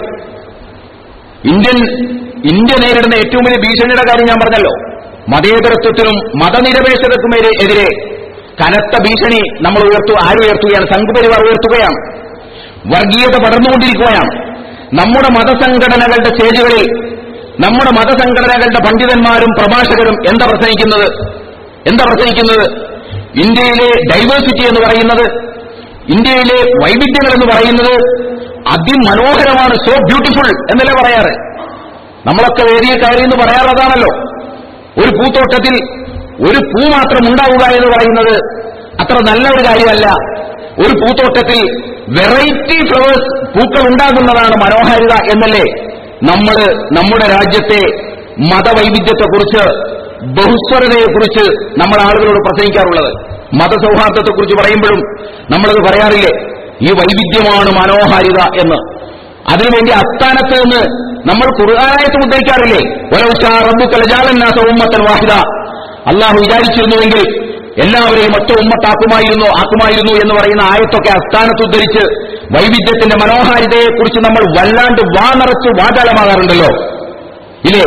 ഇന്ത്യൻ ഇന്ത്യ നേരിടുന്ന ഏറ്റവും വലിയ ഭീഷണിയുടെ കാര്യം ഞാൻ പറഞ്ഞല്ലോ. മതേതരത്വത്തിനും മതനിരപേക്ഷതയ്ക്കും എതിരെ കനത്ത ഭീഷണി നമ്മൾ ഉയർത്തു ആരുയർത്തുകയാണ്? സംഘപരിവാർ ഉയർത്തുകയാണ്. വർഗീയത പടർന്നുകൊണ്ടിരിക്കുകയാണ്. നമ്മുടെ മതസംഘടനകളുടെ സ്റ്റേജുകളിൽ നമ്മുടെ മതസംഘടനകളുടെ പണ്ഡിതന്മാരും പ്രഭാഷകരും എന്താ പ്രസംഗിക്കുന്നത്? എന്താ പ്രസംഗിക്കുന്നത്? ഇന്ത്യയിലെ ഡൈവേഴ്സിറ്റി എന്ന് പറയുന്നത്, ഇന്ത്യയിലെ വൈവിധ്യങ്ങൾ എന്ന് പറയുന്നത് അതിമനോഹരമാണ്, സോ ബ്യൂട്ടിഫുൾ എന്നല്ലേ പറയാറ്. നമ്മളൊക്കെ വേദിയിൽ കയറി എന്ന് പറയാറതാണല്ലോ. ഒരു പൂത്തോട്ടത്തിൽ ഒരു പൂ മാത്രം ഉണ്ടാവുക എന്ന് പറയുന്നത് അത്ര നല്ല ഒരു കാര്യമല്ല. ഒരു പൂത്തോട്ടത്തിൽ വെറൈറ്റി ഫ്ലവേഴ്സ് പൂക്കൾ ഉണ്ടാകുന്നതാണ് മനോഹാരിത എന്നല്ലേ നമ്മൾ നമ്മുടെ രാജ്യത്തെ മതവൈവിധ്യത്തെക്കുറിച്ച്, ബഹുസ്വരതയെക്കുറിച്ച് നമ്മൾ ആളുകളോട് പ്രസംഗിക്കാറുള്ളത്. മതസൗഹാർദ്ദത്തെക്കുറിച്ച് പറയുമ്പോഴും നമ്മളത് പറയാറില്ലേ? ഈ വൈവിധ്യമാണ് മനോഹാരിത എന്ന്. അതിനുവേണ്ടി അസ്ഥാനത്ത് നിന്ന് നമ്മൾ ഖുർആനായത്ത് ഉദ്ധരിക്കാറില്ലേ? വലൗ ശാ റബ്ബുക ലജഅലന്നാസ ഉമ്മത്തൻ വാഹിദ. അല്ലാഹു വിചാരിച്ചിരുന്നുവെങ്കിൽ എല്ലാവരെയും ഒറ്റ ഉമ്മത്താക്കുമായിരുന്നു ആക്കുമായിരുന്നു എന്ന് പറയുന്ന ആയത്തൊക്കെ അസ്ഥാനത്ത് ഉദ്ധരിച്ച് വൈവിധ്യത്തിന്റെ മനോഹാരിതയെക്കുറിച്ച് നമ്മൾ വല്ലാണ്ട് വാനിറച്ച് വാചാലമാകാറുണ്ടല്ലോ, ഇല്ലേ?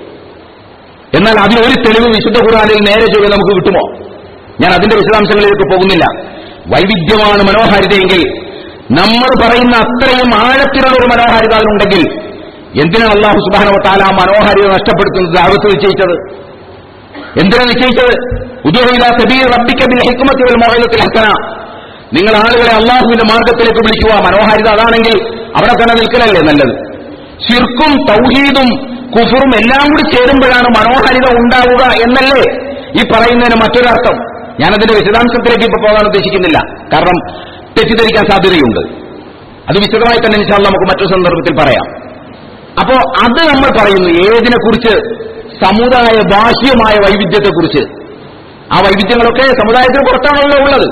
എന്നാൽ അതിനൊരു തെളിവ് വിശുദ്ധ ഖുർആനിൽ നേരെ ചൊവ്വേ നമുക്ക് കിട്ടുമോ? ഞാൻ അതിന്റെ വിശദാംശങ്ങളിലേക്ക് പോകുന്നില്ല. വൈവിധ്യമാണ് മനോഹാരിതയെങ്കിൽ നമ്മൾ പറയുന്ന അത്രയും ആഴത്തിലുള്ള ഒരു മനോഹാരിത അതിനുണ്ടെങ്കിൽ എന്തിനാണ് അല്ലാഹു സുബ്ഹാനഹു വ തആല ആ മനോഹാരിത നഷ്ടപ്പെടുത്തുന്നത്? ദഅവത്ത് നിശ്ചയിച്ചത് എന്തിനാണ് നിശ്ചയിച്ചത്? ഉദൂ ഇലാ സബീൽ റബ്ബിക ബിൽ ഹിക്മതി വൽ മൗഇദത്തിൽ ഹസന. നിങ്ങൾ ആളുകളെ അള്ളാഹുവിന്റെ മാർഗത്തിലേക്ക് വിളിക്കുക. മനോഹാരിത അതാണെങ്കിൽ അവിടെ തന്നെ നിൽക്കലല്ലേ നല്ലത്? ശിർക്കും തൗഹീദും കുഫറും എല്ലാം കൂടി ചേരുമ്പോഴാണ് മനോഹാരിത ഉണ്ടാവുക എന്നല്ലേ ഈ പറയുന്നതിന് മറ്റൊരർത്ഥം. ഞാനതിന്റെ വിശദാംശത്തിലേക്ക് ഇപ്പൊ പോകാൻ ഉദ്ദേശിക്കുന്നില്ല, കാരണം തെറ്റിദ്ധരിക്കാൻ സാധ്യതയുണ്ട്. അത് വിശദമായി തന്നെ ഇൻഷാ അല്ലാഹ് നമുക്ക് മറ്റൊരു സന്ദർഭത്തിൽ പറയാം. അപ്പോ അത് നമ്മൾ പറയുന്നു ഏതിനെക്കുറിച്ച്? സമുദായ ബാഹ്യമായ വൈവിധ്യത്തെക്കുറിച്ച്. ആ വൈവിധ്യങ്ങളൊക്കെ സമുദായത്തിന് പുറത്താണല്ലോ ഉള്ളത്.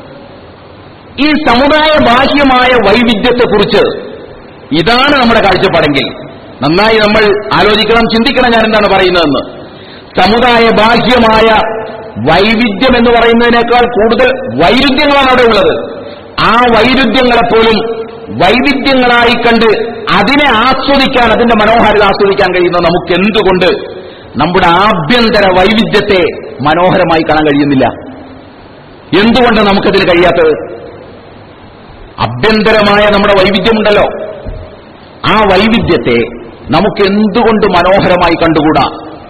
ഈ സമുദായ ബാഹ്യമായ വൈവിധ്യത്തെക്കുറിച്ച് ഇതാണ് നമ്മുടെ കാഴ്ചപ്പാടെങ്കിൽ നന്നായി നമ്മൾ ആലോചിക്കണം, ചിന്തിക്കണം ഞാൻ എന്താണ് പറയുന്നതെന്ന്. സമുദായ ബാഹ്യമായ വൈവിധ്യം എന്ന് പറയുന്നതിനേക്കാൾ കൂടുതൽ വൈരുദ്ധ്യങ്ങളാണ് അവിടെ ഉള്ളത്. ആ വൈരുദ്ധ്യങ്ങളെപ്പോലും വൈവിധ്യങ്ങളായി കണ്ട് അതിനെ ആസ്വദിക്കാൻ, അതിന്റെ മനോഹാരിത ആസ്വദിക്കാൻ കഴിയുന്ന നമുക്ക് എന്തുകൊണ്ട് നമ്മുടെ ആഭ്യന്തര വൈവിധ്യത്തെ മനോഹരമായി കാണാൻ കഴിയുന്നില്ല? എന്തുകൊണ്ട് നമുക്കതിന് കഴിയാത്തത്? ആഭ്യന്തരമായ നമ്മുടെ വൈവിധ്യമുണ്ടല്ലോ, ആ വൈവിധ്യത്തെ നമുക്ക് എന്തുകൊണ്ട് മനോഹരമായി കണ്ടുകൂടാ?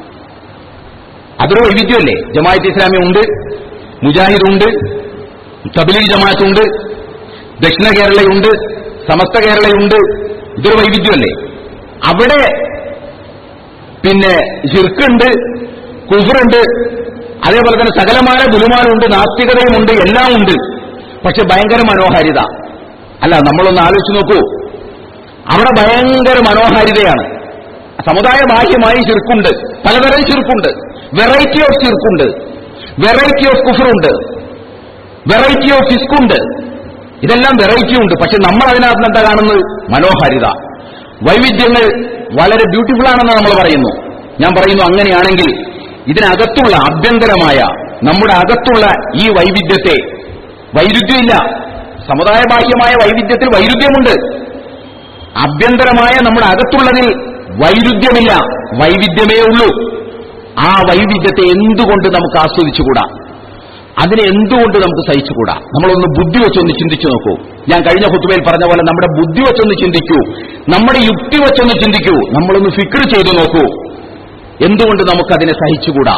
അതൊരു വൈവിധ്യമല്ലേ? ജമാഅത്ത് ഇസ്ലാമി ഉണ്ട്, മുജാഹിദുണ്ട്, തബ്ലീഗ് ജമാഅത്തുണ്ട്, ദക്ഷിണ കേരളയുണ്ട്, സമസ്ത കേരളയുണ്ട്. ഇതൊരു വൈവിധ്യമല്ലേ? അവിടെ പിന്നെ ശിർക്കുണ്ട്, കുഫറുണ്ട്, അതേപോലെ തന്നെ സകലമായ ഗുലുമാനുണ്ട്, നാസ്തികതയുമുണ്ട്, എല്ലാം ഉണ്ട്. പക്ഷെ ഭയങ്കര മനോഹാരിത അല്ല. നമ്മളൊന്ന് ആലോചിച്ച് നോക്കൂ, അവിടെ ഭയങ്കര മനോഹാരിതയാണ്. സമുദായ ബാഹ്യമായി ശിർക്കുണ്ട്, പലതരം ശിർക്കുണ്ട്, വെറൈറ്റി ഓഫ് ശിർക്കുണ്ട്, വെറൈറ്റി ഓഫ് കുഫറുണ്ട്, വെറൈറ്റി ഓഫ് ഫിസ്കുണ്ട്. ഇതെല്ലാം വെറൈറ്റി ഉണ്ട്. പക്ഷെ നമ്മൾ അതിനകത്ത് എന്താ കാണുന്നത്? മനോഹാരിത. വൈവിധ്യങ്ങൾ വളരെ ബ്യൂട്ടിഫുൾ ആണെന്ന് നമ്മൾ പറയുന്നു. ഞാൻ പറയുന്നു അങ്ങനെയാണെങ്കിൽ ഇതിനകത്തുള്ള ആഭ്യന്തരമായ നമ്മുടെ അകത്തുള്ള ഈ വൈവിധ്യത്തെ, വൈരുദ്ധ്യമില്ല, സമുദായ ബാഹ്യമായ വൈവിധ്യത്തിൽ വൈരുദ്ധ്യമുണ്ട്, ആഭ്യന്തരമായ നമ്മുടെ അകത്തുള്ളതിൽ വൈരുദ്ധ്യമില്ല, വൈവിധ്യമേ ഉള്ളൂ. ആ വൈവിധ്യത്തെ എന്തുകൊണ്ട് നമുക്ക് ആസ്വദിച്ചുകൂടാ? അതിനെ എന്തുകൊണ്ട് നമുക്ക് സഹിച്ചുകൂടാ? നമ്മളൊന്ന് ബുദ്ധി വെച്ചൊന്ന് ചിന്തിച്ചു നോക്കൂ. ഞാൻ കഴിഞ്ഞ ഖുതുബയിൽ പറഞ്ഞ പോലെ നമ്മുടെ ബുദ്ധി വെച്ചൊന്ന് ചിന്തിക്കൂ, നമ്മുടെ യുക്തി വെച്ചൊന്ന് ചിന്തിക്കൂ, നമ്മളൊന്ന് ഫിക്ർ ചെയ്തു നോക്കൂ. എന്തുകൊണ്ട് നമുക്കതിനെ സഹിച്ചുകൂടാ?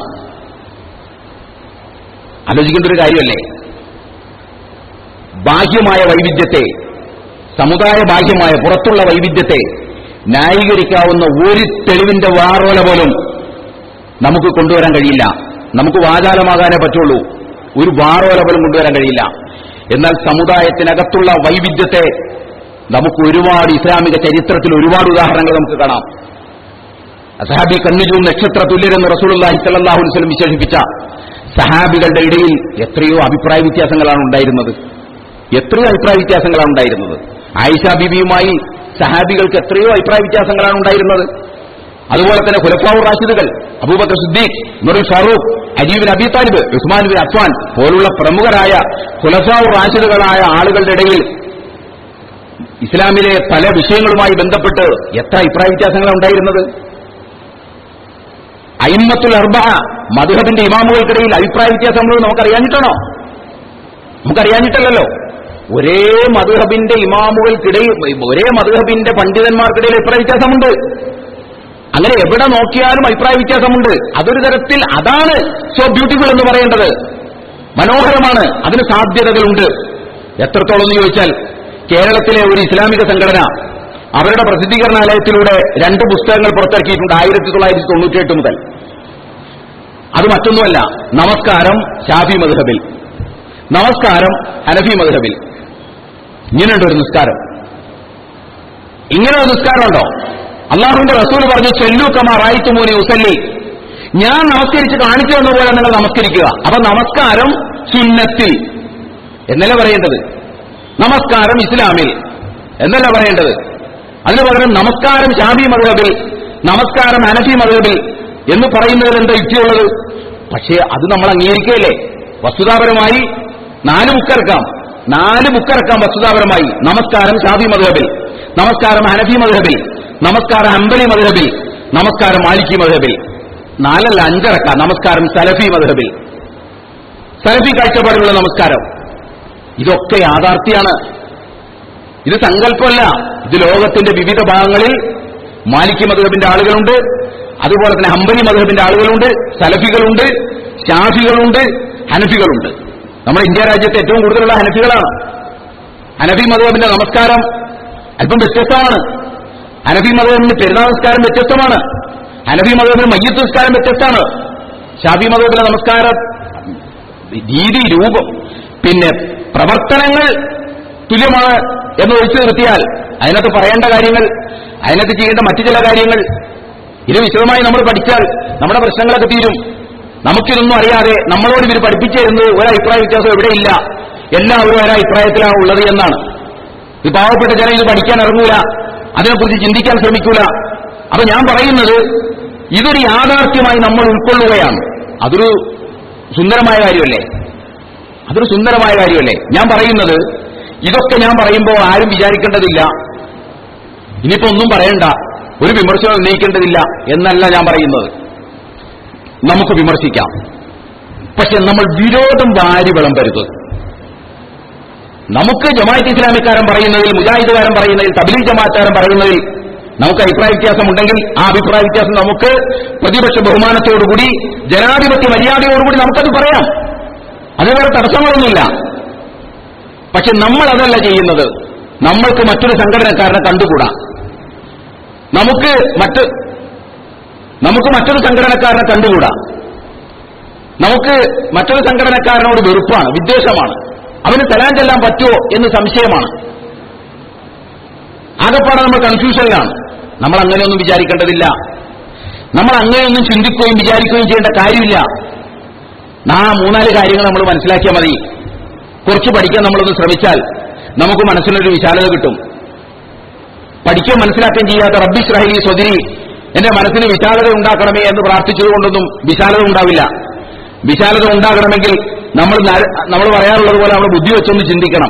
ആലോചിക്കേണ്ട ഒരു കാര്യമല്ലേ? ബാഹ്യമായ വൈവിധ്യത്തെ, സമുദായ ബാഹ്യമായ പുറത്തുള്ള വൈവിധ്യത്തെ ന്യായീകരിക്കാവുന്ന ഒരു തെളിവിന്റെ വാറോല പോലും നമുക്ക് കൊണ്ടുവരാൻ കഴിയില്ല. നമുക്ക് വാചാലമാകാനേ പറ്റുള്ളൂ, ഒരു വാറോല പോലും കൊണ്ടുവരാൻ കഴിയില്ല. എന്നാൽ സമുദായത്തിനകത്തുള്ള വൈവിധ്യത്തെ നമുക്ക് ഒരുപാട് ഇസ്ലാമിക ചരിത്രത്തിൽ ഒരുപാട് ഉദാഹരണങ്ങൾ നമുക്ക് കാണാം. സഹാബി കന്നുജൂം നക്ഷത്ര തുല്യരെന്ന് റസൂലുള്ളാഹി സ്വല്ലല്ലാഹു അലൈഹി വസല്ലം വിശേഷിപ്പിച്ച സഹാബികളുടെ ഇടയിൽ എത്രയോ അഭിപ്രായ വ്യത്യാസങ്ങളാണ് ഉണ്ടായിരുന്നത്. എത്രയോ അഭിപ്രായ വ്യത്യാസങ്ങളാണ് ഉണ്ടായിരുന്നത്. ആയിഷ ബീവിയുമായി സഹാബികൾക്ക് എത്രയോ അഭിപ്രായ വ്യത്യാസങ്ങളാണ് ഉണ്ടായിരുന്നത്. അതുപോലെ തന്നെ ഖുലഫാഉർ റാഷിദുകൾ, Abu Bakr Siddiq, Umar Farooq, Ali bin Abi Talib, Usman bin Affan പോലുള്ള പ്രമുഖരായ ഖുലഫാഉർ റാഷിദുകളായ ആളുകളുടെ ഇടയിൽ ഇസ്ലാമിലെ പല വിഷയങ്ങളുമായി ബന്ധപ്പെട്ട് എത്ര അഭിപ്രായ വ്യത്യാസങ്ങളാണ് ഉണ്ടായിരുന്നത്. അയിമ്മത്തുൽ അർബഅ മദ്ഹബിന്റെ ഇമാമുകൾക്കിടയിൽ അഭിപ്രായ വ്യത്യാസങ്ങൾ നമുക്കറിയാഞ്ഞിട്ടാണോ? നമുക്കറിയാഞ്ഞിട്ടല്ലോ. ഒരേ മദ്ഹബിന്റെ ഇമാമുകൾക്കിടയിൽ, ഒരേ മദ്ഹബിന്റെ പണ്ഡിതന്മാർക്കിടയിൽ അഭിപ്രായ വ്യത്യാസമുണ്ട്. അങ്ങനെ എവിടെ നോക്കിയാലും അഭിപ്രായ വ്യത്യാസമുണ്ട്. അതൊരു തരത്തിൽ അതാണ് സോ ബ്യൂട്ടിഫുൾ എന്ന് പറയേണ്ടത്. മനോഹരമാണ്, അതിന് സാധ്യതകളുണ്ട്. എത്രത്തോളം എന്ന് ചോദിച്ചാൽ, കേരളത്തിലെ ഒരു ഇസ്ലാമിക സംഘടന അവരുടെ പ്രസിദ്ധീകരണാലയത്തിലൂടെ രണ്ട് പുസ്തകങ്ങൾ പുറത്തിറക്കിയിട്ടുണ്ട് ആയിരത്തി തൊള്ളായിരത്തി തൊണ്ണൂറ്റിയെട്ട് മുതൽ. അത് മറ്റൊന്നുമല്ല, നമസ്കാരം ശാഫി മദ്ഹബിൽ, നമസ്കാരം ഹനഫി മദ്ഹബിൽ. ഇങ്ങനെയുണ്ട് ഒരു നിസ്കാരം. ഇങ്ങനെ ഒരു നിസ്കാരമുണ്ടോ? അള്ളാഹുവിന്റെ റസൂൽ പറഞ്ഞു, ചെല്ലു കമാ റഅയ്തുമൂനി ഉസല്ലി, ഞാൻ നമസ്കരിച്ച് കാണിച്ചു തന്ന പോലെ നിങ്ങൾ നമസ്കരിക്കുക. അപ്പൊ നമസ്കാരം സുന്നത്തിൽ എന്നല്ല പറയേണ്ടത്, നമസ്കാരം ഇസ്ലാമിൽ എന്നല്ല പറയേണ്ടത്. അതിന് പകരം നമസ്കാരം ശാഫി മദ്ഹബിൽ, നമസ്കാരം ഹനഫി മദ്ഹബിൽ എന്ന് പറയുന്നതിൽ എന്താ യുക്തിയുള്ളത്? പക്ഷേ അത് നമ്മൾ അംഗീകരിക്കുകയല്ലേ? വസ്തുതാപരമായി നാല് ബുക്കിറക്കാം, നാല് ബുക്കിറക്കാം വസ്തുതാപരമായി. നമസ്കാരം ശാഫി മദ്ഹബിൽ, നമസ്കാരം ഹനഫി മദ്ഹബിൽ, നമസ്കാരം ഹംബലി മദ്ഹബിൽ, നമസ്കാരം മാലിക്കി മദ്ഹബിൽ. നാലല്ല അഞ്ചിറക്കാം നമസ്കാരം സലഫി മദ്ഹബിൽ, സലഫി കാഴ്ചപ്പാടിലുള്ള നമസ്കാരം. ഇതൊക്കെ യാഥാർത്ഥ്യമാണ്, ഇത് സങ്കല്പമല്ല. ഇത് ലോകത്തിന്റെ വിവിധ ഭാഗങ്ങളിൽ മാലിക്കി മദ്ഹബിന്റെ ആളുകളുണ്ട്, അതുപോലെ തന്നെ ഹംബലി മദ്ഹബിന്റെ ആളുകളുണ്ട്, സലഫികളുണ്ട്, ശാഫികളുണ്ട്, ഹനഫികളുണ്ട്. നമ്മുടെ ഇന്ത്യ രാജ്യത്ത് ഏറ്റവും കൂടുതലുള്ള ഹനഫികളാണ്. ഹനഫി മദ്ഹബിന്റെ നമസ്കാരം അല്പം വ്യത്യസ്തമാണ്. ഹനഫി മദ്ഹബിന്റെ പെരുന്നാൾ നമസ്കാരം വ്യത്യസ്തമാണ്. ഹനഫി മദ്ഹബിന്റെ മയ്യിത്ത് നമസ്കാരം വ്യത്യസ്തമാണ്. ശാഫി മദ്ഹബിന്റെ നമസ്കാരം രീതി, രൂപം, പിന്നെ പ്രവർത്തനങ്ങൾ തുല്യമാണ് എന്ന് ഒഴിച്ചു നിർത്തിയാൽ അതിനകത്ത് പറയേണ്ട കാര്യങ്ങൾ, അതിനകത്ത് ചെയ്യേണ്ട മറ്റു ചില കാര്യങ്ങൾ, ഇത് വിശദമായി നമ്മൾ പഠിച്ചാൽ നമ്മുടെ പ്രശ്നങ്ങളൊക്കെ തീരും. നമുക്കിതൊന്നും അറിയാതെ നമ്മളോട് ഇവർ പഠിപ്പിച്ചിരുന്നത് ഒരഭിപ്രായ വ്യത്യാസം എവിടെയില്ല, എല്ലാവരും ഒരഭിപ്രായത്തിലാണ് ഉള്ളത് എന്നാണ്. ഈ പാവപ്പെട്ട ജനം ഇത് പഠിക്കാൻ ഇറങ്ങൂല, അതിനെക്കുറിച്ച് ചിന്തിക്കാൻ ശ്രമിക്കൂല. അപ്പൊ ഞാൻ പറയുന്നത് ഇതൊരു യാഥാർത്ഥ്യമായി നമ്മൾ ഉൾക്കൊള്ളുകയാണ്. അതൊരു സുന്ദരമായ കാര്യമല്ലേ? അതൊരു സുന്ദരമായ കാര്യമല്ലേ? ഞാൻ പറയുന്നത് ഇതൊക്കെ ഞാൻ പറയുമ്പോൾ ആരും വിചാരിക്കേണ്ടതില്ല, ഇനിയിപ്പോ ഒന്നും പറയണ്ട, ഒരു വിമർശനം ഉന്നയിക്കേണ്ടതില്ല എന്നല്ല ഞാൻ പറയുന്നത്. നമുക്ക് വിമർശിക്കാം, പക്ഷെ നമ്മൾ വിരോധം വാരി വിളമ്പരുത്. നമുക്ക് ജമാഅത്ത് ഇസ്ലാമിക്കാരൻ പറയുന്നതിൽ, മുജാഹിദുകാരൻ പറയുന്നതിൽ, തബ്ലീഗ് ജമാഅത്തുകാരൻ പറയുന്നതിൽ നമുക്ക് അഭിപ്രായ വ്യത്യാസം ഉണ്ടെങ്കിൽ ആ അഭിപ്രായ വ്യത്യാസം നമുക്ക് പ്രതിപക്ഷ ബഹുമാനത്തോടുകൂടി, ജനാധിപത്യ മര്യാദയോടുകൂടി നമുക്കത് പറയാം. അതിന് വേറെ തടസ്സങ്ങളൊന്നുമില്ല. പക്ഷെ നമ്മൾ അതല്ല ചെയ്യുന്നത്. നമ്മൾക്ക് മറ്റൊരു സംഘടനക്കാരനെ കണ്ടുകൂടാ, നമുക്ക് മറ്റ് നമുക്ക് മറ്റൊരു സംഘടനക്കാരനെ കണ്ടുകൂടാ, നമുക്ക് മറ്റൊരു സംഘടനക്കാരനോട് വെറുപ്പാണ്, വിദ്വേഷമാണ്, അവന് സലാം ചെല്ലാൻ പറ്റുമോ എന്ന് സംശയമാണ്. ആകെപ്പാടെ നമ്മൾ കൺഫ്യൂഷനിലാണ്. നമ്മൾ അങ്ങനെയൊന്നും വിചാരിക്കേണ്ടതില്ല. നമ്മൾ അങ്ങനെയൊന്നും ചിന്തിക്കുകയും വിചാരിക്കുകയും ചെയ്യേണ്ട കാര്യമില്ല. ആ മൂന്നാല് കാര്യങ്ങൾ നമ്മൾ മനസ്സിലാക്കിയാൽ മതി. കുറച്ച് പഠിക്കാൻ നമ്മളൊന്ന് ശ്രമിച്ചാൽ നമുക്ക് മനസ്സിനൊരു വിശാലത കിട്ടും. പഠിക്കുകയും മനസ്സിലാക്കുകയും ചെയ്യാത്ത റബ്ബി ഇശ്റഹ് ലി സ്വദ്രി, എന്റെ മനസ്സിന് വിശാലത ഉണ്ടാക്കണമേ എന്ന് പ്രാർത്ഥിച്ചതുകൊണ്ടൊന്നും വിശാലത ഉണ്ടാവില്ല. വിശാലത ഉണ്ടാകണമെങ്കിൽ നമ്മൾ നമ്മൾ പറയാറുള്ളത് പോലെ നമ്മൾ ബുദ്ധി വെച്ചൊന്ന് ചിന്തിക്കണം.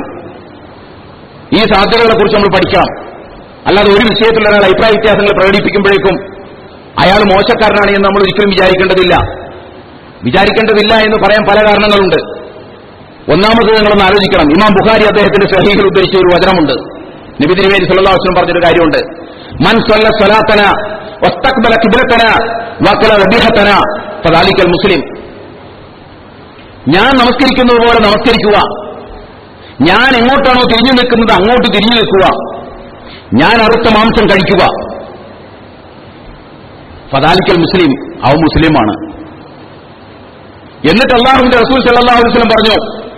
ഈ സാധ്യതകളെ കുറിച്ച് നമ്മൾ പഠിക്കണം. അല്ലാതെ ഒരു വിഷയത്തിൽ ഒരാൾ അഭിപ്രായ വ്യത്യാസങ്ങൾ പ്രകടിപ്പിക്കുമ്പോഴേക്കും അയാൾ മോശക്കാരനാണ് എന്ന് നമ്മൾ ഒരിക്കലും വിചാരിക്കേണ്ടതില്ല. വിചാരിക്കേണ്ടതില്ല എന്ന് പറയാൻ പല കാരണങ്ങളുണ്ട്. ഒന്നാമത് നിങ്ങളൊന്ന് ആലോചിക്കണം. ഇമാം ബുഖാരി അദ്ദേഹത്തിന്റെ സ്വഹീഹിൽ ഉദ്ധരിച്ച ഒരു വചനമുണ്ട്. നബി തിരുമേനി സല്ലല്ലാഹു അലൈഹി വസല്ലം പറഞ്ഞൊരു കാര്യമുണ്ട്. മൻ സല്ല സ്വലാത്തന വസ്തഖ്ബല ഖിബ്ലതന വഖല റബീഹതന ഫദാലിക്കൽ മുസ്ലിം. ഞാൻ നമസ്കരിക്കുന്നത് പോലെ നമസ്കരിക്കുക, ഞാൻ എങ്ങോട്ടാണോ തിരിഞ്ഞു നിൽക്കുന്നത് അങ്ങോട്ട് തിരിഞ്ഞു നിൽക്കുക, ഞാൻ അറുത്ത മാംസം കഴിക്കുക, ഫദാലിക്കൽ മുസ്ലിം, അവ മുസ്ലിമാണ്. എന്നിട്ട് അല്ലാഹുവിന്റെ റസൂൽ സല്ലല്ലാഹു അലൈഹി വസല്ലം പറഞ്ഞു,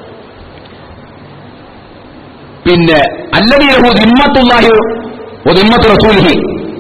പിന്നെ അല്ലദീ ലഹു ദിമ്മത്തുല്ലാഹി വ ദിമ്മത്തു റസൂലിഹി,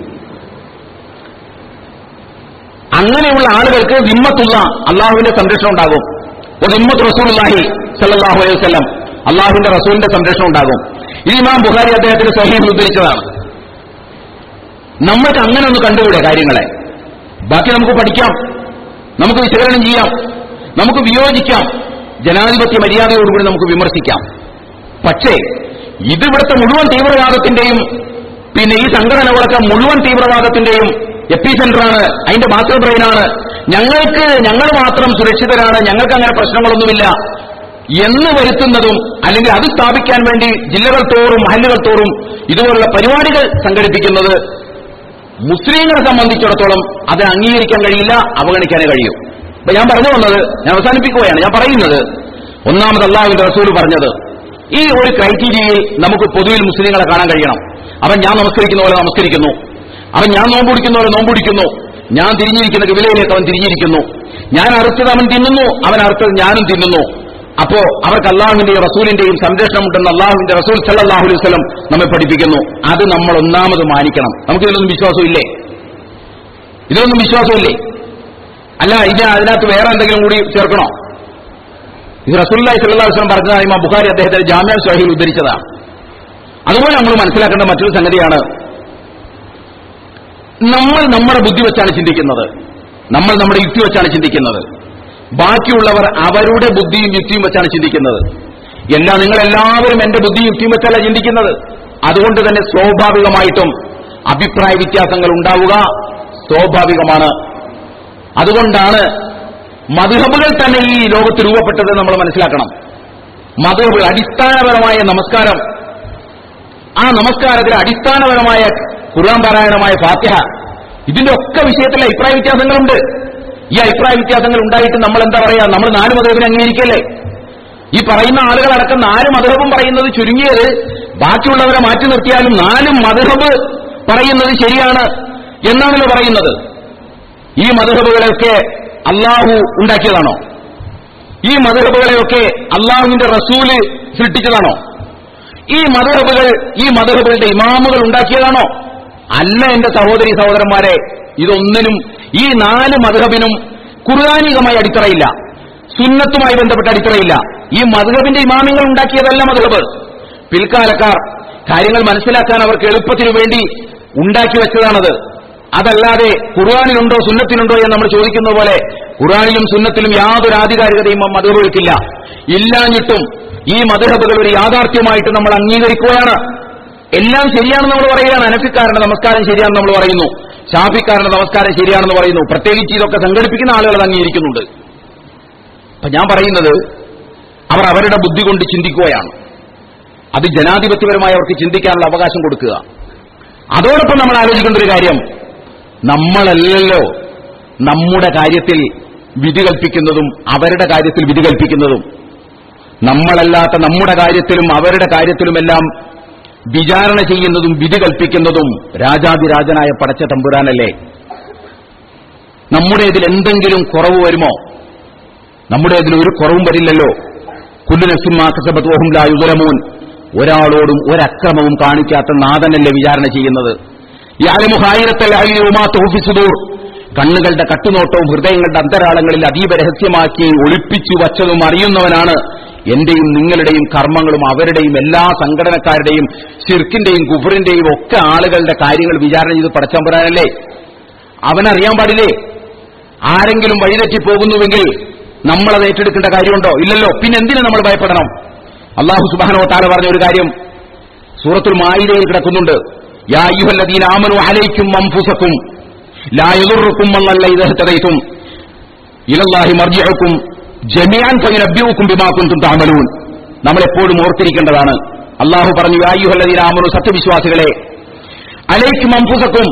അങ്ങനെയുള്ള ആളുകൾക്ക് ദിമ്മത്തുള്ള അള്ളാഹുവിന്റെ സംരക്ഷണം ഉണ്ടാകും. വ ദിമ്മത്തു റസൂലുള്ളാഹി സല്ലല്ലാഹു അലൈഹി വസല്ലം, അള്ളാഹുവിന്റെ റസൂലിന്റെ സംരക്ഷണം ഉണ്ടാകും. ഇത് ഇമാം ബുഖാരി അദ്ദേഹത്തിന്റെ സ്വഹീഹിൽ ഉദ്ധരിച്ചതാണ്. നമ്മൾക്ക് അങ്ങനെ ഒന്ന് കണ്ടുകൂടെ കാര്യങ്ങളെ? ബാക്കി നമുക്ക് പഠിക്കാം, നമുക്ക് വിശകലനം ചെയ്യാം, നമുക്ക് വിയോജിക്കാം, ജനാധിപത്യ മര്യാദയോടുകൂടി നമുക്ക് വിമർശിക്കാം. പക്ഷേ ഇതിവിടുത്തെ മുഴുവൻ തീവ്രവാദത്തിന്റെയും പിന്നെ ഈ സംഘടനകളൊക്കെ മുഴുവൻ തീവ്രവാദത്തിന്റെയും എപ്പി സെന്ററാണ്, അതിന്റെ മാസ്റ്റർ ബ്രെയിനാണ്. ഞങ്ങൾക്ക് ഞങ്ങൾ മാത്രം സുരക്ഷിതരാണ്, ഞങ്ങൾക്ക് അങ്ങനെ പ്രശ്നങ്ങളൊന്നുമില്ല എന്ന് വരുത്തുന്നതും, അല്ലെങ്കിൽ അത് സ്ഥാപിക്കാൻ വേണ്ടി ജില്ലകൾ തോറും മഹല്ലുകൾ തോറും ഇതുപോലുള്ള പരിപാടികൾ സംഘടിപ്പിക്കുന്നത് മുസ്ലിങ്ങളെ സംബന്ധിച്ചിടത്തോളം അത് അംഗീകരിക്കാൻ കഴിയില്ല, അവഗണിക്കാനേ കഴിയും. അപ്പൊ ഞാൻ പറഞ്ഞു വന്നത്, ഞാൻ അവസാനിപ്പിക്കുകയാണ്. ഞാൻ പറയുന്നത്, ഒന്നാമത് അല്ലാഹുവിന്റെ റസൂൽ പറഞ്ഞത് ഈ ഒരു ക്രൈറ്റീരിയയിൽ നമുക്ക് പൊതുവിൽ മുസ്ലിങ്ങളെ കാണാൻ കഴിയണം. അവൻ ഞാൻ നമസ്കരിക്കുന്ന പോലെ നമസ്കരിക്കുന്നു, അവൻ ഞാൻ നോമ്പുടിക്കുന്ന പോലെ നോമ്പുടിക്കുന്നു, ഞാൻ തിരിഞ്ഞിരിക്കുന്ന കിബിലയിലേക്ക് അവൻ തിരിഞ്ഞിരിക്കുന്നു, ഞാൻ അറുത്തത് അവൻ തിന്നുന്നു, അവൻ അറുത്തത് ഞാനും തിന്നുന്നു. അപ്പോ അവർക്ക് അള്ളാഹുവിന്റെയും റസൂലിന്റെയും സംരക്ഷണമുണ്ടെന്ന് അള്ളാഹുവിന്റെ റസൂൽ സല്ലല്ലാഹു അലൈഹി വസല്ലം നമ്മെ പഠിപ്പിക്കുന്നു. അത് നമ്മൾ ഒന്നാമത് മാനിക്കണം. നമുക്ക് ഇതിലൊന്നും വിശ്വാസമില്ലേ? ഇതിലൊന്നും വിശ്വാസമില്ലേ? അല്ല, ഇത് അതിനകത്ത് വേറെ എന്തെങ്കിലും കൂടി ചേർക്കണോ? ഇത് റസൂലുള്ളാഹി സ്വല്ലല്ലാഹു അലൈഹി വസല്ലം പറഞ്ഞതായി ഇമാം ബുഖാരി അദ്ദേഹത്തിന്റെ ജാമിഅ സ്വഹീഹിൽ ഉദ്ധരിച്ചതാണ്. അതുപോലെ നമ്മൾ മനസ്സിലാക്കേണ്ട മറ്റൊരു സംഗതിയാണ്, നമ്മൾ നമ്മുടെ ബുദ്ധി വെച്ചാണ് ചിന്തിക്കുന്നത്, നമ്മൾ നമ്മുടെ യുക്തി വെച്ചാണ് ചിന്തിക്കുന്നത്. ബാക്കിയുള്ളവർ അവരുടെ ബുദ്ധിയും യുക്തിയും വെച്ചാണ് ചിന്തിക്കുന്നത്. എല്ലാ നിങ്ങളെല്ലാവരും എന്റെ ബുദ്ധിയും യുക്തിയും വെച്ചല്ല ചിന്തിക്കുന്നത്. അതുകൊണ്ട് തന്നെ സ്വാഭാവികമായിട്ടും അഭിപ്രായ വ്യത്യാസങ്ങൾ ഉണ്ടാവുക സ്വാഭാവികമാണ്. അതുകൊണ്ടാണ് മദ്ഹബുകൾ തന്നെ ഈ ലോകത്ത് രൂപപ്പെട്ടത് നമ്മൾ മനസ്സിലാക്കണം. മദ്ഹബുകൾ, അടിസ്ഥാനപരമായ നമസ്കാരം, ആ നമസ്കാരത്തിലെ അടിസ്ഥാനപരമായ ഖുർആൻ പാരായണമായ ഫാത്തിഹ, ഇതിന്റെ ഒക്കെ വിഷയത്തിൽ അഭിപ്രായ വ്യത്യാസങ്ങളുണ്ട്. ഈ അഭിപ്രായ വ്യത്യാസങ്ങൾ ഉണ്ടായിട്ട് നമ്മൾ എന്താ പറയാ, നമ്മൾ നാല് മദ്ഹബിനെ അംഗീകരിക്കല്ലേ? ഈ പറയുന്ന ആളുകളടക്കം നാല് മദ്ഹബും പറയുന്നത് ചുരുങ്ങിയത് ബാക്കിയുള്ളവരെ മാറ്റി നിർത്തിയാലും നാല് മദ്ഹബ് പറയുന്നത് ശരിയാണ് എന്നാണല്ലോ പറയുന്നത്. ഈ മദ്ഹബുകളെയൊക്കെ അള്ളാഹു ഉണ്ടാക്കിയതാണോ? ഈ മദ്ഹബുകളെയൊക്കെ അള്ളാഹുവിന്റെ റസൂല് സൃഷ്ടിച്ചതാണോ? ഈ മദ്ഹബുകൾ ഈ മദ്ഹബുകളുടെ ഇമാമുകൾ ഉണ്ടാക്കിയതാണോ? അല്ല. എന്റെ സഹോദരി സഹോദരന്മാരെ, ഇതൊന്നിനും ഈ നാല് മദ്ഹബിനും ഖുർആനികമായ അടിത്തറയില്ല, സുന്നത്തുമായി ബന്ധപ്പെട്ട അടിത്തറയില്ല. ഈ മദ്ഹബിന്റെ ഇമാമിങ്ങൾ ഉണ്ടാക്കിയതല്ല മദ്ഹബ്. പിൽക്കാലക്കാർ കാര്യങ്ങൾ മനസ്സിലാക്കാൻ അവർക്ക് എളുപ്പത്തിനു വേണ്ടി ഉണ്ടാക്കി വെച്ചതാണത്. അതല്ലാതെ ഖുർആനിലുണ്ടോ സുന്നത്തിലുണ്ടോ എന്ന് നമ്മൾ ചോദിക്കുന്ന പോലെ ഖുർആനിലും സുന്നത്തിലും യാതൊരു ആധികാരികതയും മദ്ഹബുകൾക്കില്ല. ഇല്ലാഞ്ഞിട്ടും ഈ മദ്ഹബുകൾ ഒരു യാഥാർത്ഥ്യമായിട്ട് നമ്മൾ അംഗീകരിക്കുകയാണ്. എല്ലാം ശരിയാണെന്ന് നമ്മൾ പറയുകയാണ്. ഹനഫിക്കാരന്റെ നമസ്കാരം ശരിയാണെന്ന് നമ്മൾ പറയുന്നു, ഷാഫിക്കാരന്റെ നമസ്കാരം ശരിയാണെന്ന് പറയുന്നു. പ്രത്യേകിച്ച് ഇതൊക്കെ സംഘടിപ്പിക്കുന്ന ആളുകൾ അത് അംഗീകരിക്കുന്നുണ്ട്. അപ്പൊ ഞാൻ പറയുന്നത്, അവർ അവരുടെ ബുദ്ധി കൊണ്ട് ചിന്തിക്കുകയാണ്. അത് ജനാധിപത്യപരമായി അവർക്ക് ചിന്തിക്കാനുള്ള അവകാശം കൊടുക്കുക. അതോടൊപ്പം നമ്മൾ ആലോചിക്കേണ്ട ഒരു കാര്യം, നമ്മളല്ലല്ലോ നമ്മുടെ കാര്യത്തിൽ വിധി കൽപ്പിക്കുന്നതും അവരുടെ കാര്യത്തിൽ വിധി കൽപ്പിക്കുന്നതും. നമ്മളല്ലാത്ത നമ്മുടെ കാര്യത്തിലും അവരുടെ കാര്യത്തിലുമെല്ലാം വിചാരണ ചെയ്യുന്നതും വിധി കൽപ്പിക്കുന്നതും രാജാതിരാജനായ പടച്ച തമ്പുരാനല്ലേ? നമ്മുടെ ഇതിൽ എന്തെങ്കിലും കുറവ് വരുമോ? നമ്മുടെ ഇതിൽ ഒരു കുറവും വരില്ലല്ലോ. കുല്ലു നഫ്സിൻ മാ കസബത് വഹും ലാ യുസ്ലമൂൻ. ഒരാളോടും ഒരക്രമവും കാണിക്കാത്ത നാഥനല്ലേ വിചാരണ ചെയ്യുന്നത്. യഅലമു ഖായിറത്തൽ അയ്നി വമാ തുഖ്ഫി സുദൂർ. കണ്ണുകളുടെ കട്ടുനോട്ടവും ഹൃദയങ്ങളുടെ അന്തരാളങ്ങളിൽ അതീവ രഹസ്യമാക്കി ഒളിപ്പിച്ചു വച്ചതും അറിയുന്നവനാണ്. എന്റെയും നിങ്ങളുടെയും കർമ്മങ്ങളും അവരുടെയും എല്ലാ സംഘടനക്കാരുടെയും ശിർക്കിന്റെയും കുഫറിന്റെയും ഒക്കെ ആളുകളുടെ കാര്യങ്ങൾ വിചാരണ ചെയ്ത് പടച്ചമ്പുരാനല്ലേ? അവനറിയാൻ പാടില്ലേ? ആരെങ്കിലും വഴിതെറ്റി പോകുന്നുവെങ്കിൽ നമ്മളത് ഏറ്റെടുക്കേണ്ട കാര്യമുണ്ടോ? ഇല്ലല്ലോ. പിന്നെ എന്തിനു നമ്മൾ ഭയപ്പെടണം? അല്ലാഹു സുബ്ഹാനഹു വ തആല പറഞ്ഞ ഒരു കാര്യം സൂറത്തുൽ മാഇദയിൽ കിടക്കുന്നുണ്ട്. യാ അയ്യുഹല്ലദീന ആമനു അലൈക്കും അൻഫുസകും ലാ യദുറുക്കും മൻ ലല്ല ഇദാ ഹതദൈതും ഇലല്ലാഹി മർജിഉക്കും ജമിഅൻ ഫയുനബ്ബിഉകും ബിമാ കുൻതും തഅമലൂൻ. നമ്മൾ എപ്പോഴും ഓർത്തിരിക്കേണ്ടതാണ്. അല്ലാഹു പറഞ്ഞു, യാ അയ്യുഹല്ലദീന ആമനൂ, സത്യവിശ്വാസികളെ, അലൈക്കും അൻഫുസക്കും,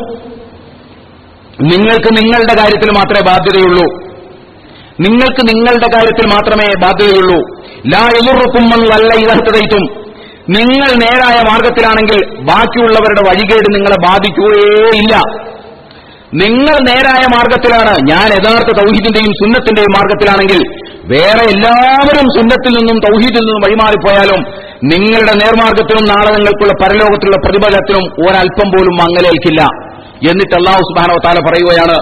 നിങ്ങൾക്ക് നിങ്ങളുടെ കാര്യത്തിൽ മാത്രമേ ബാധ്യതയുള്ളൂ. നിങ്ങൾക്ക് നിങ്ങളുടെ കാര്യത്തിൽ മാത്രമേ ബാധ്യതയുള്ളൂ. ലാ യദുറുക്കും മൻ ളല്ല ഇദാ ഹതദൈതും. നിങ്ങൾ നേരായ മാർഗത്തിലാണെങ്കിൽ ബാക്കിയുള്ളവരുടെ വഴികേട് നിങ്ങളെ ബാധിക്കുകയേയില്ല. നിങ്ങൾ നേരായ മാർഗത്തിലാണ്, ഞാൻ യഥാർത്ഥ തൗഹീദിന്റെയും സുന്നത്തിന്റെയും മാർഗത്തിലാണെങ്കിൽ വേറെ എല്ലാവരും സുന്നത്തിൽ നിന്നും തൗഹീദിൽ നിന്നും വഴിമാറിപ്പോയാലും നിങ്ങളുടെ നേർമാർഗത്തിനും നാളെ നിങ്ങൾക്കുള്ള പരലോകത്തിലുള്ള പ്രതിഫലത്തിനും ഒരൽപ്പം പോലും മങ്ങലേൽക്കില്ല. എന്നിട്ട് അല്ലാഹു സുബ്ഹാനഹു വ തആല പറയുകയാണ്,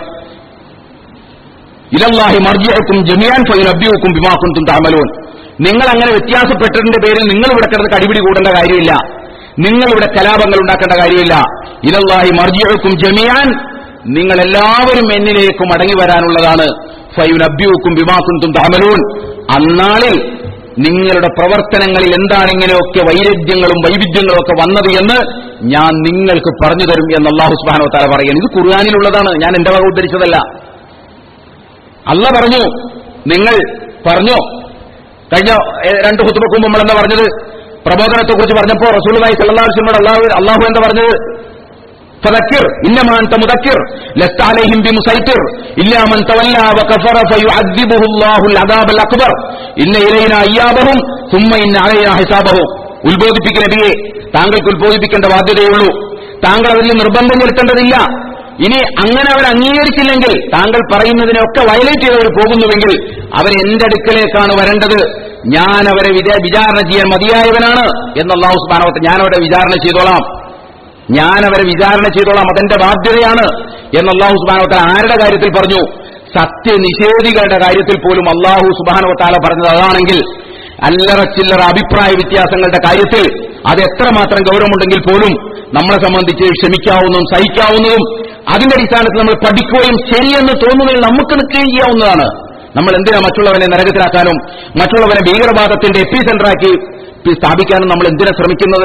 ഇലല്ലാഹി മർജിഉക്കും ജമീഅൻ ഫയുനബ്ബിഉകും ബിമാ കുൻതും തഅമലൂൻ. നിങ്ങൾ അങ്ങനെ വ്യത്യാസപ്പെട്ടതിന്റെ പേരിൽ നിങ്ങൾ ഇവിടെ കിടന്ന് കടിപിടി കൂടേണ്ട കാര്യമില്ല. നിങ്ങൾ ഇവിടെ കലാപങ്ങൾ ഉണ്ടാക്കേണ്ട കാര്യമില്ല. ഇലല്ലാഹി മർജിഉക്കും ജമീഅൻ, നിങ്ങൾ എല്ലാവരും എന്നിലേക്ക് മടങ്ങി വരാനുള്ളതാണ്. ഫയുനബ്ബിഉകും ബിമാ കുൻതും തഅമലൂൻ. അന്നാളിൽ നിങ്ങളുടെ പ്രവർത്തനങ്ങളിൽ എന്താണ് ഇങ്ങനെയൊക്കെ വൈരുദ്ധ്യങ്ങളും വൈവിധ്യങ്ങളും ഒക്കെ വന്നത് എന്ന് ഞാൻ നിങ്ങൾക്ക് പറഞ്ഞു തരും എന്ന് അല്ലാഹു സുബ്ഹാനഹു വ തആല പറയുന്നു. ഇത് ഖുർആനിലുള്ളതാണ്, ഞാൻ എന്റെ വക ഉദ്ധരിച്ചതല്ല. അല്ലാഹു പറഞ്ഞു, നിങ്ങൾ പറഞ്ഞു, കഴിഞ്ഞ രണ്ട് ഖുതുബക്ക് മുമ്പ് നമ്മൾ എന്താ പറഞ്ഞത്? പ്രബോധനത്തെ കുറിച്ച് പറഞ്ഞപ്പോൾ റസൂലുള്ളാഹി സ്വല്ലല്ലാഹു അലൈഹി വസല്ലം അല്ലാഹു അല്ലാഹു എന്താ പറഞ്ഞത്? ഫദക്കിർ ഇന്നമാ അൻത മുദക്കിർ ലസ്ത അലൈഹിം ബിമുസൈത്തിർ ഇല്ലാ മൻ തവല്ല വകഫറ ഫയുഅദ്ദിബുഹു അല്ലാഹുൽ അദാബൽ അക്ബർ ഇന്ന ഇലൈനാ ഇയാബഹും സുമ്മ ഇന്ന അലൈനാ ഹിസാബഹും. ഉത്ബോധിപ്പിക്കുന്ന നബിയെ, താങ്കൾക്ക് ഉത്ബോധിപ്പിക്കേണ്ട ബാധ്യതയുള്ളൂ. താങ്കൾ അതിൽ നിർബന്ധം വരുത്തേണ്ടതില്ല. ഇനി അങ്ങനെ അവർ അംഗീകരിച്ചില്ലെങ്കിൽ, താങ്കൾ പറയുന്നതിനൊക്കെ വയലേറ്റ് ചെയ്തവർ പോകുന്നുവെങ്കിൽ അവർ എന്റെ അടുക്കലേക്കാണ് വരേണ്ടത്. ഞാൻ അവരെ വിചാരണ ചെയ്യാൻ മതിയായവനാണ് എന്ന് അല്ലാഹു സുബ്ഹാനഹു വ തആല, ഞാൻ അവരെ വിചാരണ ചെയ്തോളാം, ഞാൻ അവരെ വിചാരണ ചെയ്തോളാം, അതെന്റെ ബാധ്യതയാണ് എന്ന് അല്ലാഹു സുബ്ഹാനഹു വ തആല ആരുടെ കാര്യത്തിൽ പറഞ്ഞു? സത്യനിഷേധികളുടെ കാര്യത്തിൽ പോലും അല്ലാഹു സുബ്ഹാനഹു വ തആല പറഞ്ഞത് അതാണെങ്കിൽ, അല്ലറ ചില്ലറ അഭിപ്രായ വ്യത്യാസങ്ങളുടെ കാര്യത്തിൽ അത് എത്രമാത്രം ഗൗരവമുണ്ടെങ്കിൽ പോലും നമ്മളെ സംബന്ധിച്ച് ക്ഷമിക്കാവുന്നതും സഹിക്കാവുന്നതും അതിന്റെ അടിസ്ഥാനത്തിൽ നമ്മൾ പഠിക്കുകയും ശരിയെന്ന് തോന്നുന്നതിൽ നമുക്ക് നിൽക്കുകയും ചെയ്യാവുന്നതാണ്. നമ്മൾ എന്തിനാ മറ്റുള്ളവനെ നരകത്തിലാക്കാനും മറ്റുള്ളവനെ ഭീകരവാദത്തിന്റെ എപ്പി സെന്ററാക്കി സ്ഥാപിക്കാനും നമ്മൾ എന്തിനാ ശ്രമിക്കുന്നത്?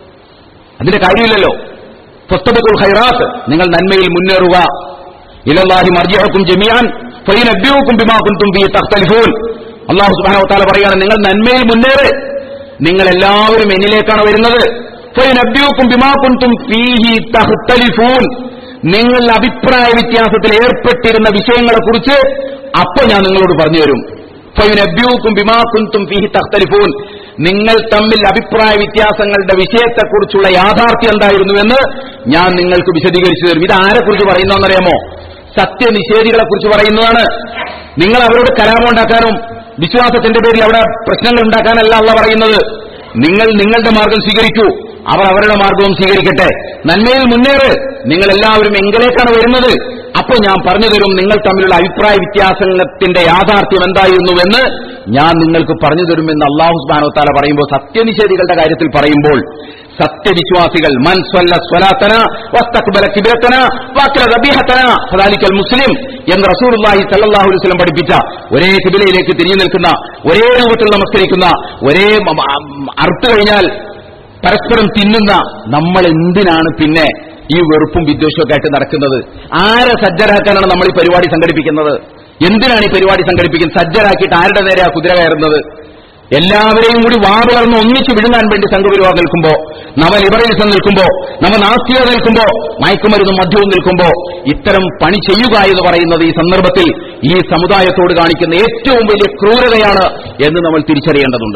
അതിന്റെ കാര്യമില്ലല്ലോ. ഫസ്തബിഖുൽ ഖൈറാത്ത്, നിങ്ങൾ നന്മയിൽ മുന്നേറുക. ഇലല്ലാഹി മർജിഉകും ജമീഅൻ ഫയുനബ്ബിഉകും ബിമാ കുൻതും ഫീഹി തഖ്തലിഫൂൻ. അല്ലാഹു സുബ്ഹാനഹു വ തആല പറയുകയാണ്, നിങ്ങൾ നന്മയിൽ മുന്നേറ്, നിങ്ങൾ എല്ലാവരും എന്നിലേക്കാണ് വരുന്നത്. ഫയുനബ്ബിഉകും ബിമാ കുൻതും ഫീഹി തഖ്തലിഫൂൻ. നിങ്ങൾ അഭിപ്രായ വ്യത്യാസത്തിൽ ഏർപ്പെട്ടിരുന്ന വിഷയങ്ങളെക്കുറിച്ച് അപ്പോൾ ഞാൻ നിങ്ങളോട് പറഞ്ഞു തരും. ഫയുനബ്ബിഉകും ബിമാ കുൻതും ഫീഹി തഖ്തലിഫൂൻ. നിങ്ങൾ തമ്മിൽ അഭിപ്രായ വ്യത്യാസങ്ങളുടെ വിഷയത്തെക്കുറിച്ചുള്ള യാഥാർത്ഥ്യം എന്തായിരുന്നുവെന്ന് ഞാൻ നിങ്ങൾക്ക് വിശദീകരിച്ചു തരും. ഇത് ആരെക്കുറിച്ച് പറയുന്നതെന്നറിയാമോ? സത്യനിഷേധികളെ കുറിച്ച് പറയുന്നതാണ്. നിങ്ങൾ അവരോട് കലാപമുണ്ടാക്കാനും വിശ്വാസത്തിന്റെ പേരിൽ അവിടെ പ്രശ്നങ്ങൾ ഉണ്ടാക്കാനല്ല അല്ലാഹു പറയുന്നത്. നിങ്ങൾ നിങ്ങളുടെ മാർഗം സ്വീകരിക്കൂ, അവർ അവരുടെ മാർഗവും സ്വീകരിക്കട്ടെ. നന്മയിൽ മുന്നേറ്, നിങ്ങൾ എല്ലാവരും എങ്കിലേക്കാണ് വരുന്നത്. അപ്പോൾ ഞാൻ പറഞ്ഞു തരും നിങ്ങൾ തമ്മിലുള്ള അഭിപ്രായ വ്യത്യാസത്തിന്റെ യാഥാർത്ഥ്യം എന്തായിരുന്നുവെന്ന് ഞാൻ നിങ്ങൾക്ക് പറഞ്ഞു തരുമെന്ന് അല്ലാഹു സുബ്ഹാനഹു വ തആല പറയുമ്പോൾ, സത്യനിഷേധികളുടെ കാര്യത്തിൽ പറയുമ്പോൾ സത്യവിശ്വാസികൾ മൻ സ്വല്ല സ്വലാത്തന വസ്തഖ്ബല ഖിബ്ലതന വഅക്ല ദബീഹതന ഫദാലിക്കൽ മുസ്ലിം എന്ന് റസൂലുള്ളാഹി സ്വല്ലല്ലാഹു അലൈഹി വസല്ലം പഠിപ്പിച്ച, ഒരേ ഖിബ്ലയിലേക്ക് തിരിഞ്ഞു നിൽക്കുന്ന, ഒരേ രൂപത്തിൽ നമസ്കരിക്കുന്ന, ഒരേ അറുത്തു കഴിഞ്ഞാൽ പരസ്പരം തിന്നുന്ന നമ്മൾ എന്തിനാണ് പിന്നെ ഈ വെറുപ്പും വിദ്വേഷമൊക്കെ ആയിട്ട് നടക്കുന്നത്? ആരെ സജ്ജരാക്കാനാണ് നമ്മൾ ഈ പരിപാടി സംഘടിപ്പിക്കുന്നത്? എന്തിനാണ് ഈ പരിപാടി സംഘടിപ്പിക്കുന്നത്? സജ്ജരാക്കിയിട്ട് ആരുടെ നേരെ ആ കുതിര കയറുന്നത്? എല്ലാവരെയും കൂടി വാവിളർന്ന് ഒന്നിച്ച് വിഴുങ്ങാൻ വേണ്ടി സംഘപരിവാർ നിൽക്കുമ്പോ, നവ ലിബറലിസം നിൽക്കുമ്പോ, നവ നാസ്തികത നിൽക്കുമ്പോ, മയക്കുമരുന്നും മദ്യവും നിൽക്കുമ്പോ ഇത്തരം പണി ചെയ്യുക എന്ന് പറയുന്നത് ഈ സന്ദർഭത്തിൽ ഈ സമുദായത്തോട് കാണിക്കുന്ന ഏറ്റവും വലിയ ക്രൂരതയാണ് എന്ന് നമ്മൾ തിരിച്ചറിയേണ്ടതുണ്ട്.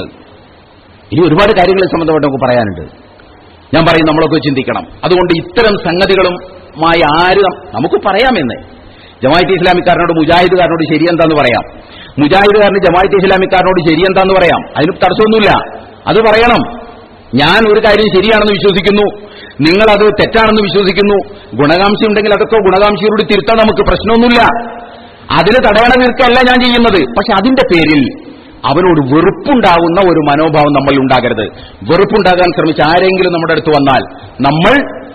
ഇനി ഒരുപാട് കാര്യങ്ങളെ സംബന്ധമായിട്ട് നമുക്ക് പറയാനുണ്ട്. ഞാൻ പറയും, നമ്മളൊക്കെ ചിന്തിക്കണം. അതുകൊണ്ട് ഇത്തരം സംഗതികളുമായി ആര് നമുക്ക് പറയാമെന്ന്, ജമാഅത്തെ ഇസ്ലാമിക്കാരനോട് മുജാഹിദുകാരനോട് ശരിയെന്താന്ന് പറയാം, മുജാഹിദുകാരന് ജമാഅത്തെ ഇസ്ലാമിക്കാരനോട് ശരിയെന്താന്ന് പറയാം, അതിന് തടസ്സമൊന്നുമില്ല, അത് പറയണം. ഞാൻ ഒരു കാര്യം ശരിയാണെന്ന് വിശ്വസിക്കുന്നു, നിങ്ങളത് തെറ്റാണെന്ന് വിശ്വസിക്കുന്നു, ഗുണകാംക്ഷ ഉണ്ടെങ്കിൽ അതൊക്കെ ഗുണകാംക്ഷയോട് തിരുത്താൻ നമുക്ക് പ്രശ്നമൊന്നുമില്ല. അതിന് തടയണ നിൽക്കല്ല ഞാൻ ചെയ്യുന്നത്. പക്ഷെ അതിന്റെ പേരിൽ അവനോട് വെറുപ്പുണ്ടാകുന്ന ഒരു മനോഭാവം നമ്മൾ ഉണ്ടാകരുത്. വെറുപ്പുണ്ടാകാൻ ശ്രമിച്ച ആരെങ്കിലും നമ്മുടെ അടുത്ത് വന്നാൽ നമ്മൾ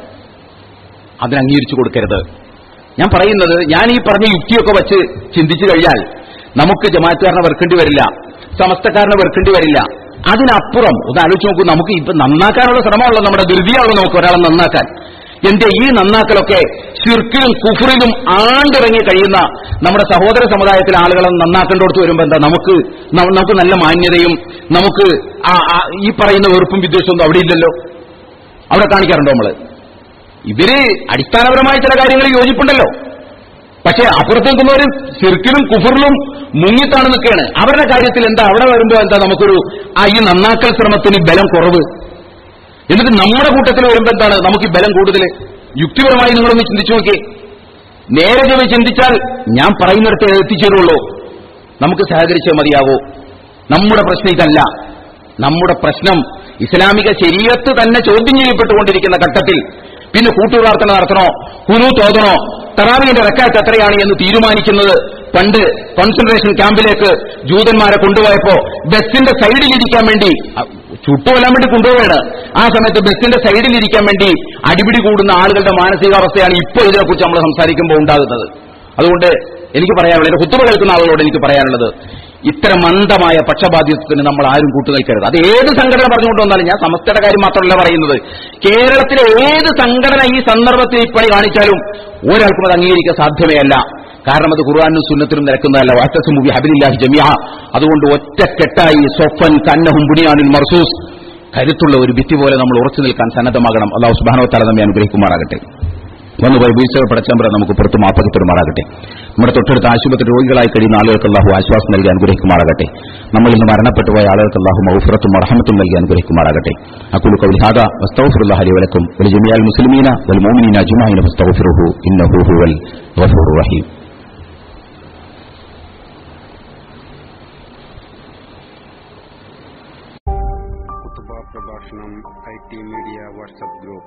അതിന് അംഗീകരിച്ചു കൊടുക്കരുത്. ഞാൻ പറയുന്നത്, ഞാൻ ഈ പറഞ്ഞ യുക്തിയൊക്കെ വെച്ച് ചിന്തിച്ചു കഴിഞ്ഞാൽ നമുക്ക് ജമാഅത്തുകാരനെ വെറുക്കേണ്ടി വരില്ല, സമസ്തക്കാരനെ വെറുക്കേണ്ടി വരില്ല. അതിനപ്പുറം ഒന്ന് ആലോചിച്ച് നോക്കൂ, നമുക്ക് ഇപ്പൊ നന്നാക്കാനുള്ള ശ്രമമുള്ള നമ്മുടെ ധൃതിയാവുന്നു നമുക്ക് ഒരാളെ നന്നാക്കാൻ. എന്റെ ഈ നന്നാക്കലൊക്കെ ശിർക്കിലും കുഫറിലും ആണ്ടിറങ്ങി കഴിയുന്ന നമ്മുടെ സഹോദര സമുദായത്തിലെ ആളുകളെ നന്നാക്കേണ്ടോടത്ത് വരുമ്പോ എന്താ നമുക്ക് നമുക്ക് നല്ല മാന്യതയും നമുക്ക് ഈ പറയുന്ന വെറുപ്പും വിദ്വേഷമൊന്നും അവിടെ ഇല്ലല്ലോ. അവിടെ കാണിക്കാറുണ്ടോ നമ്മള്? ഇവര് അടിസ്ഥാനപരമായ ചില കാര്യങ്ങളിൽ യോജിപ്പുണ്ടല്ലോ, പക്ഷെ അപ്പുറത്ത് നിൽക്കുന്നവര് ശിർക്കിലും കുഫറിലും മുങ്ങിത്താണ് നിൽക്കുകയാണ്. അവരുടെ കാര്യത്തിൽ എന്താ അവിടെ വരുമ്പോ എന്താ നമുക്കൊരു ആ ഈ നന്നാക്കൽ ശ്രമത്തിന് ബലം കുറവ്. എന്നിട്ട് നമ്മുടെ കൂട്ടത്തിൽ വരുമ്പോ എന്താണ് നമുക്ക് ബലം കൂടുതൽ? യുക്തിപരമായി നിങ്ങളൊന്ന് ചിന്തിച്ചു നോക്കി. നേരെ ചൊവ്വേ ചിന്തിച്ചാൽ ഞാൻ പറയുന്നിടത്ത് എത്തിച്ചേരുള്ളൂ. നമുക്ക് സഹകരിച്ചേ മതിയാകൂ. നമ്മുടെ പ്രശ്നം ഇതല്ല. നമ്മുടെ പ്രശ്നം ഇസ്ലാമിക ശരീഅത്ത് തന്നെ ചോദ്യം ചെയ്യപ്പെട്ടുകൊണ്ടിരിക്കുന്ന ഘട്ടത്തിൽ പിന്നെ കൂട്ടുപ്രാർത്ഥന നടത്തണോ, ഖുനൂത്ത് ഓതണോ, തറാവീഹിന്റെ റക്അത്ത് എത്രയാണ് എന്ന് തീരുമാനിക്കുന്നത് പണ്ട് കോൺസെൻട്രേഷൻ ക്യാമ്പിലേക്ക് ജൂതന്മാരെ കൊണ്ടുപോയപ്പോ ബസിന്റെ സൈഡിലിരിക്കാൻ വേണ്ടി ചുട്ടുകൊല്ലാൻ വേണ്ടി കൊണ്ടുപോവുകയാണ്. ആ സമയത്ത് ബസിന്റെ സൈഡിലിരിക്കാൻ വേണ്ടി അടിപിടി കൂടുന്ന ആളുകളുടെ മാനസികാവസ്ഥയാണ് ഇപ്പോൾ ഇതിനെക്കുറിച്ച് നമ്മൾ സംസാരിക്കുമ്പോൾ ഉണ്ടാകുന്നത്. അതുകൊണ്ട് എനിക്ക് പറയാനുള്ളത്, ഹുത്തുബ കേൾക്കുന്ന ആളുകളോട് എനിക്ക് പറയാനുള്ളത്, ഇത്തരം മന്ദമായ പക്ഷപാതിത്വത്തിന് നമ്മൾ ആരും കൂട്ടുനിൽക്കരുത്. അത് ഏത് സംഘടന പറഞ്ഞുകൊണ്ട് വന്നാലും, ഞാൻ സമസ്തയുടെ കാര്യം മാത്രമല്ല പറയുന്നത്, കേരളത്തിലെ ഏത് സംഘടന ഈ സന്ദർഭത്തിൽ ഈ പണി കാണിച്ചാലും ഒരാൾക്കും അത് അംഗീകരിക്കാൻ സാധ്യമേ അല്ല. കാരണം അത് ഖുർആനും സുന്നത്തിനും നിരക്കുന്നതല്ല. വഅ്തസിമു ബിഹബ്ലില്ലാഹി ജമീഅ. അതുകൊണ്ട് ഒറ്റക്കെട്ടായി സ്വഫൻ കന്നഹും ബുനിയാനിൽ മർസൂസ്, കരുത്തുള്ള ഒരു ഭിത്തി പോലെ നമ്മൾ ഉറച്ചു നിൽക്കാൻ സന്നദ്ധമാകണം. അല്ലാഹു സുബ്ഹാനഹു വ തആല നമ്മെ അനുഗ്രഹിക്കുമാറാകട്ടെ. വന്നുപോയി വീഴ്ചകൾ പടച്ചമ്പറ നമുക്ക് പുറത്ത് മാപ്പാക്കി തരുമാറാകട്ടെ. നമ്മുടെ തൊട്ടടുത്ത ആശുപത്രി രോഗികളായി കഴിയുന്ന ആളുകൾക്ക് അല്ലാഹു ആശ്വാസം നൽകി അനുഗ്രഹിക്കുമാറാകട്ടെ. നമ്മൾ ഇന്ന് മരണപ്പെട്ടുപോയ ആളുകൾക്ക് അല്ലാഹു മഗ്ഫിറത്തും റഹ്മത്തും നൽകി അനുഗ്രഹിക്കുമാറാകട്ടെ. അഖൂലു ഖൗലി ഹാദാ വസ്തഗ്ഫിറുല്ലാഹ ലി വലക്കും വലിജമീഅൽ മുസ്ലിമീന വൽ മുഅ്മിനീന അജ്മഈൻ ഫസ്തഗ്ഫിറുഹു ഇന്നഹു ഹുവൽ ഗഫൂറുർ റഹീം. ഖുതുബ പ്രഭാഷണം I T media WhatsApp group.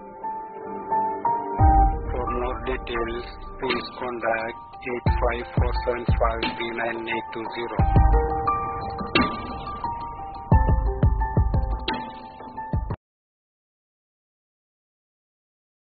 For more details, please contact eight five four seven five three nine eight two zero.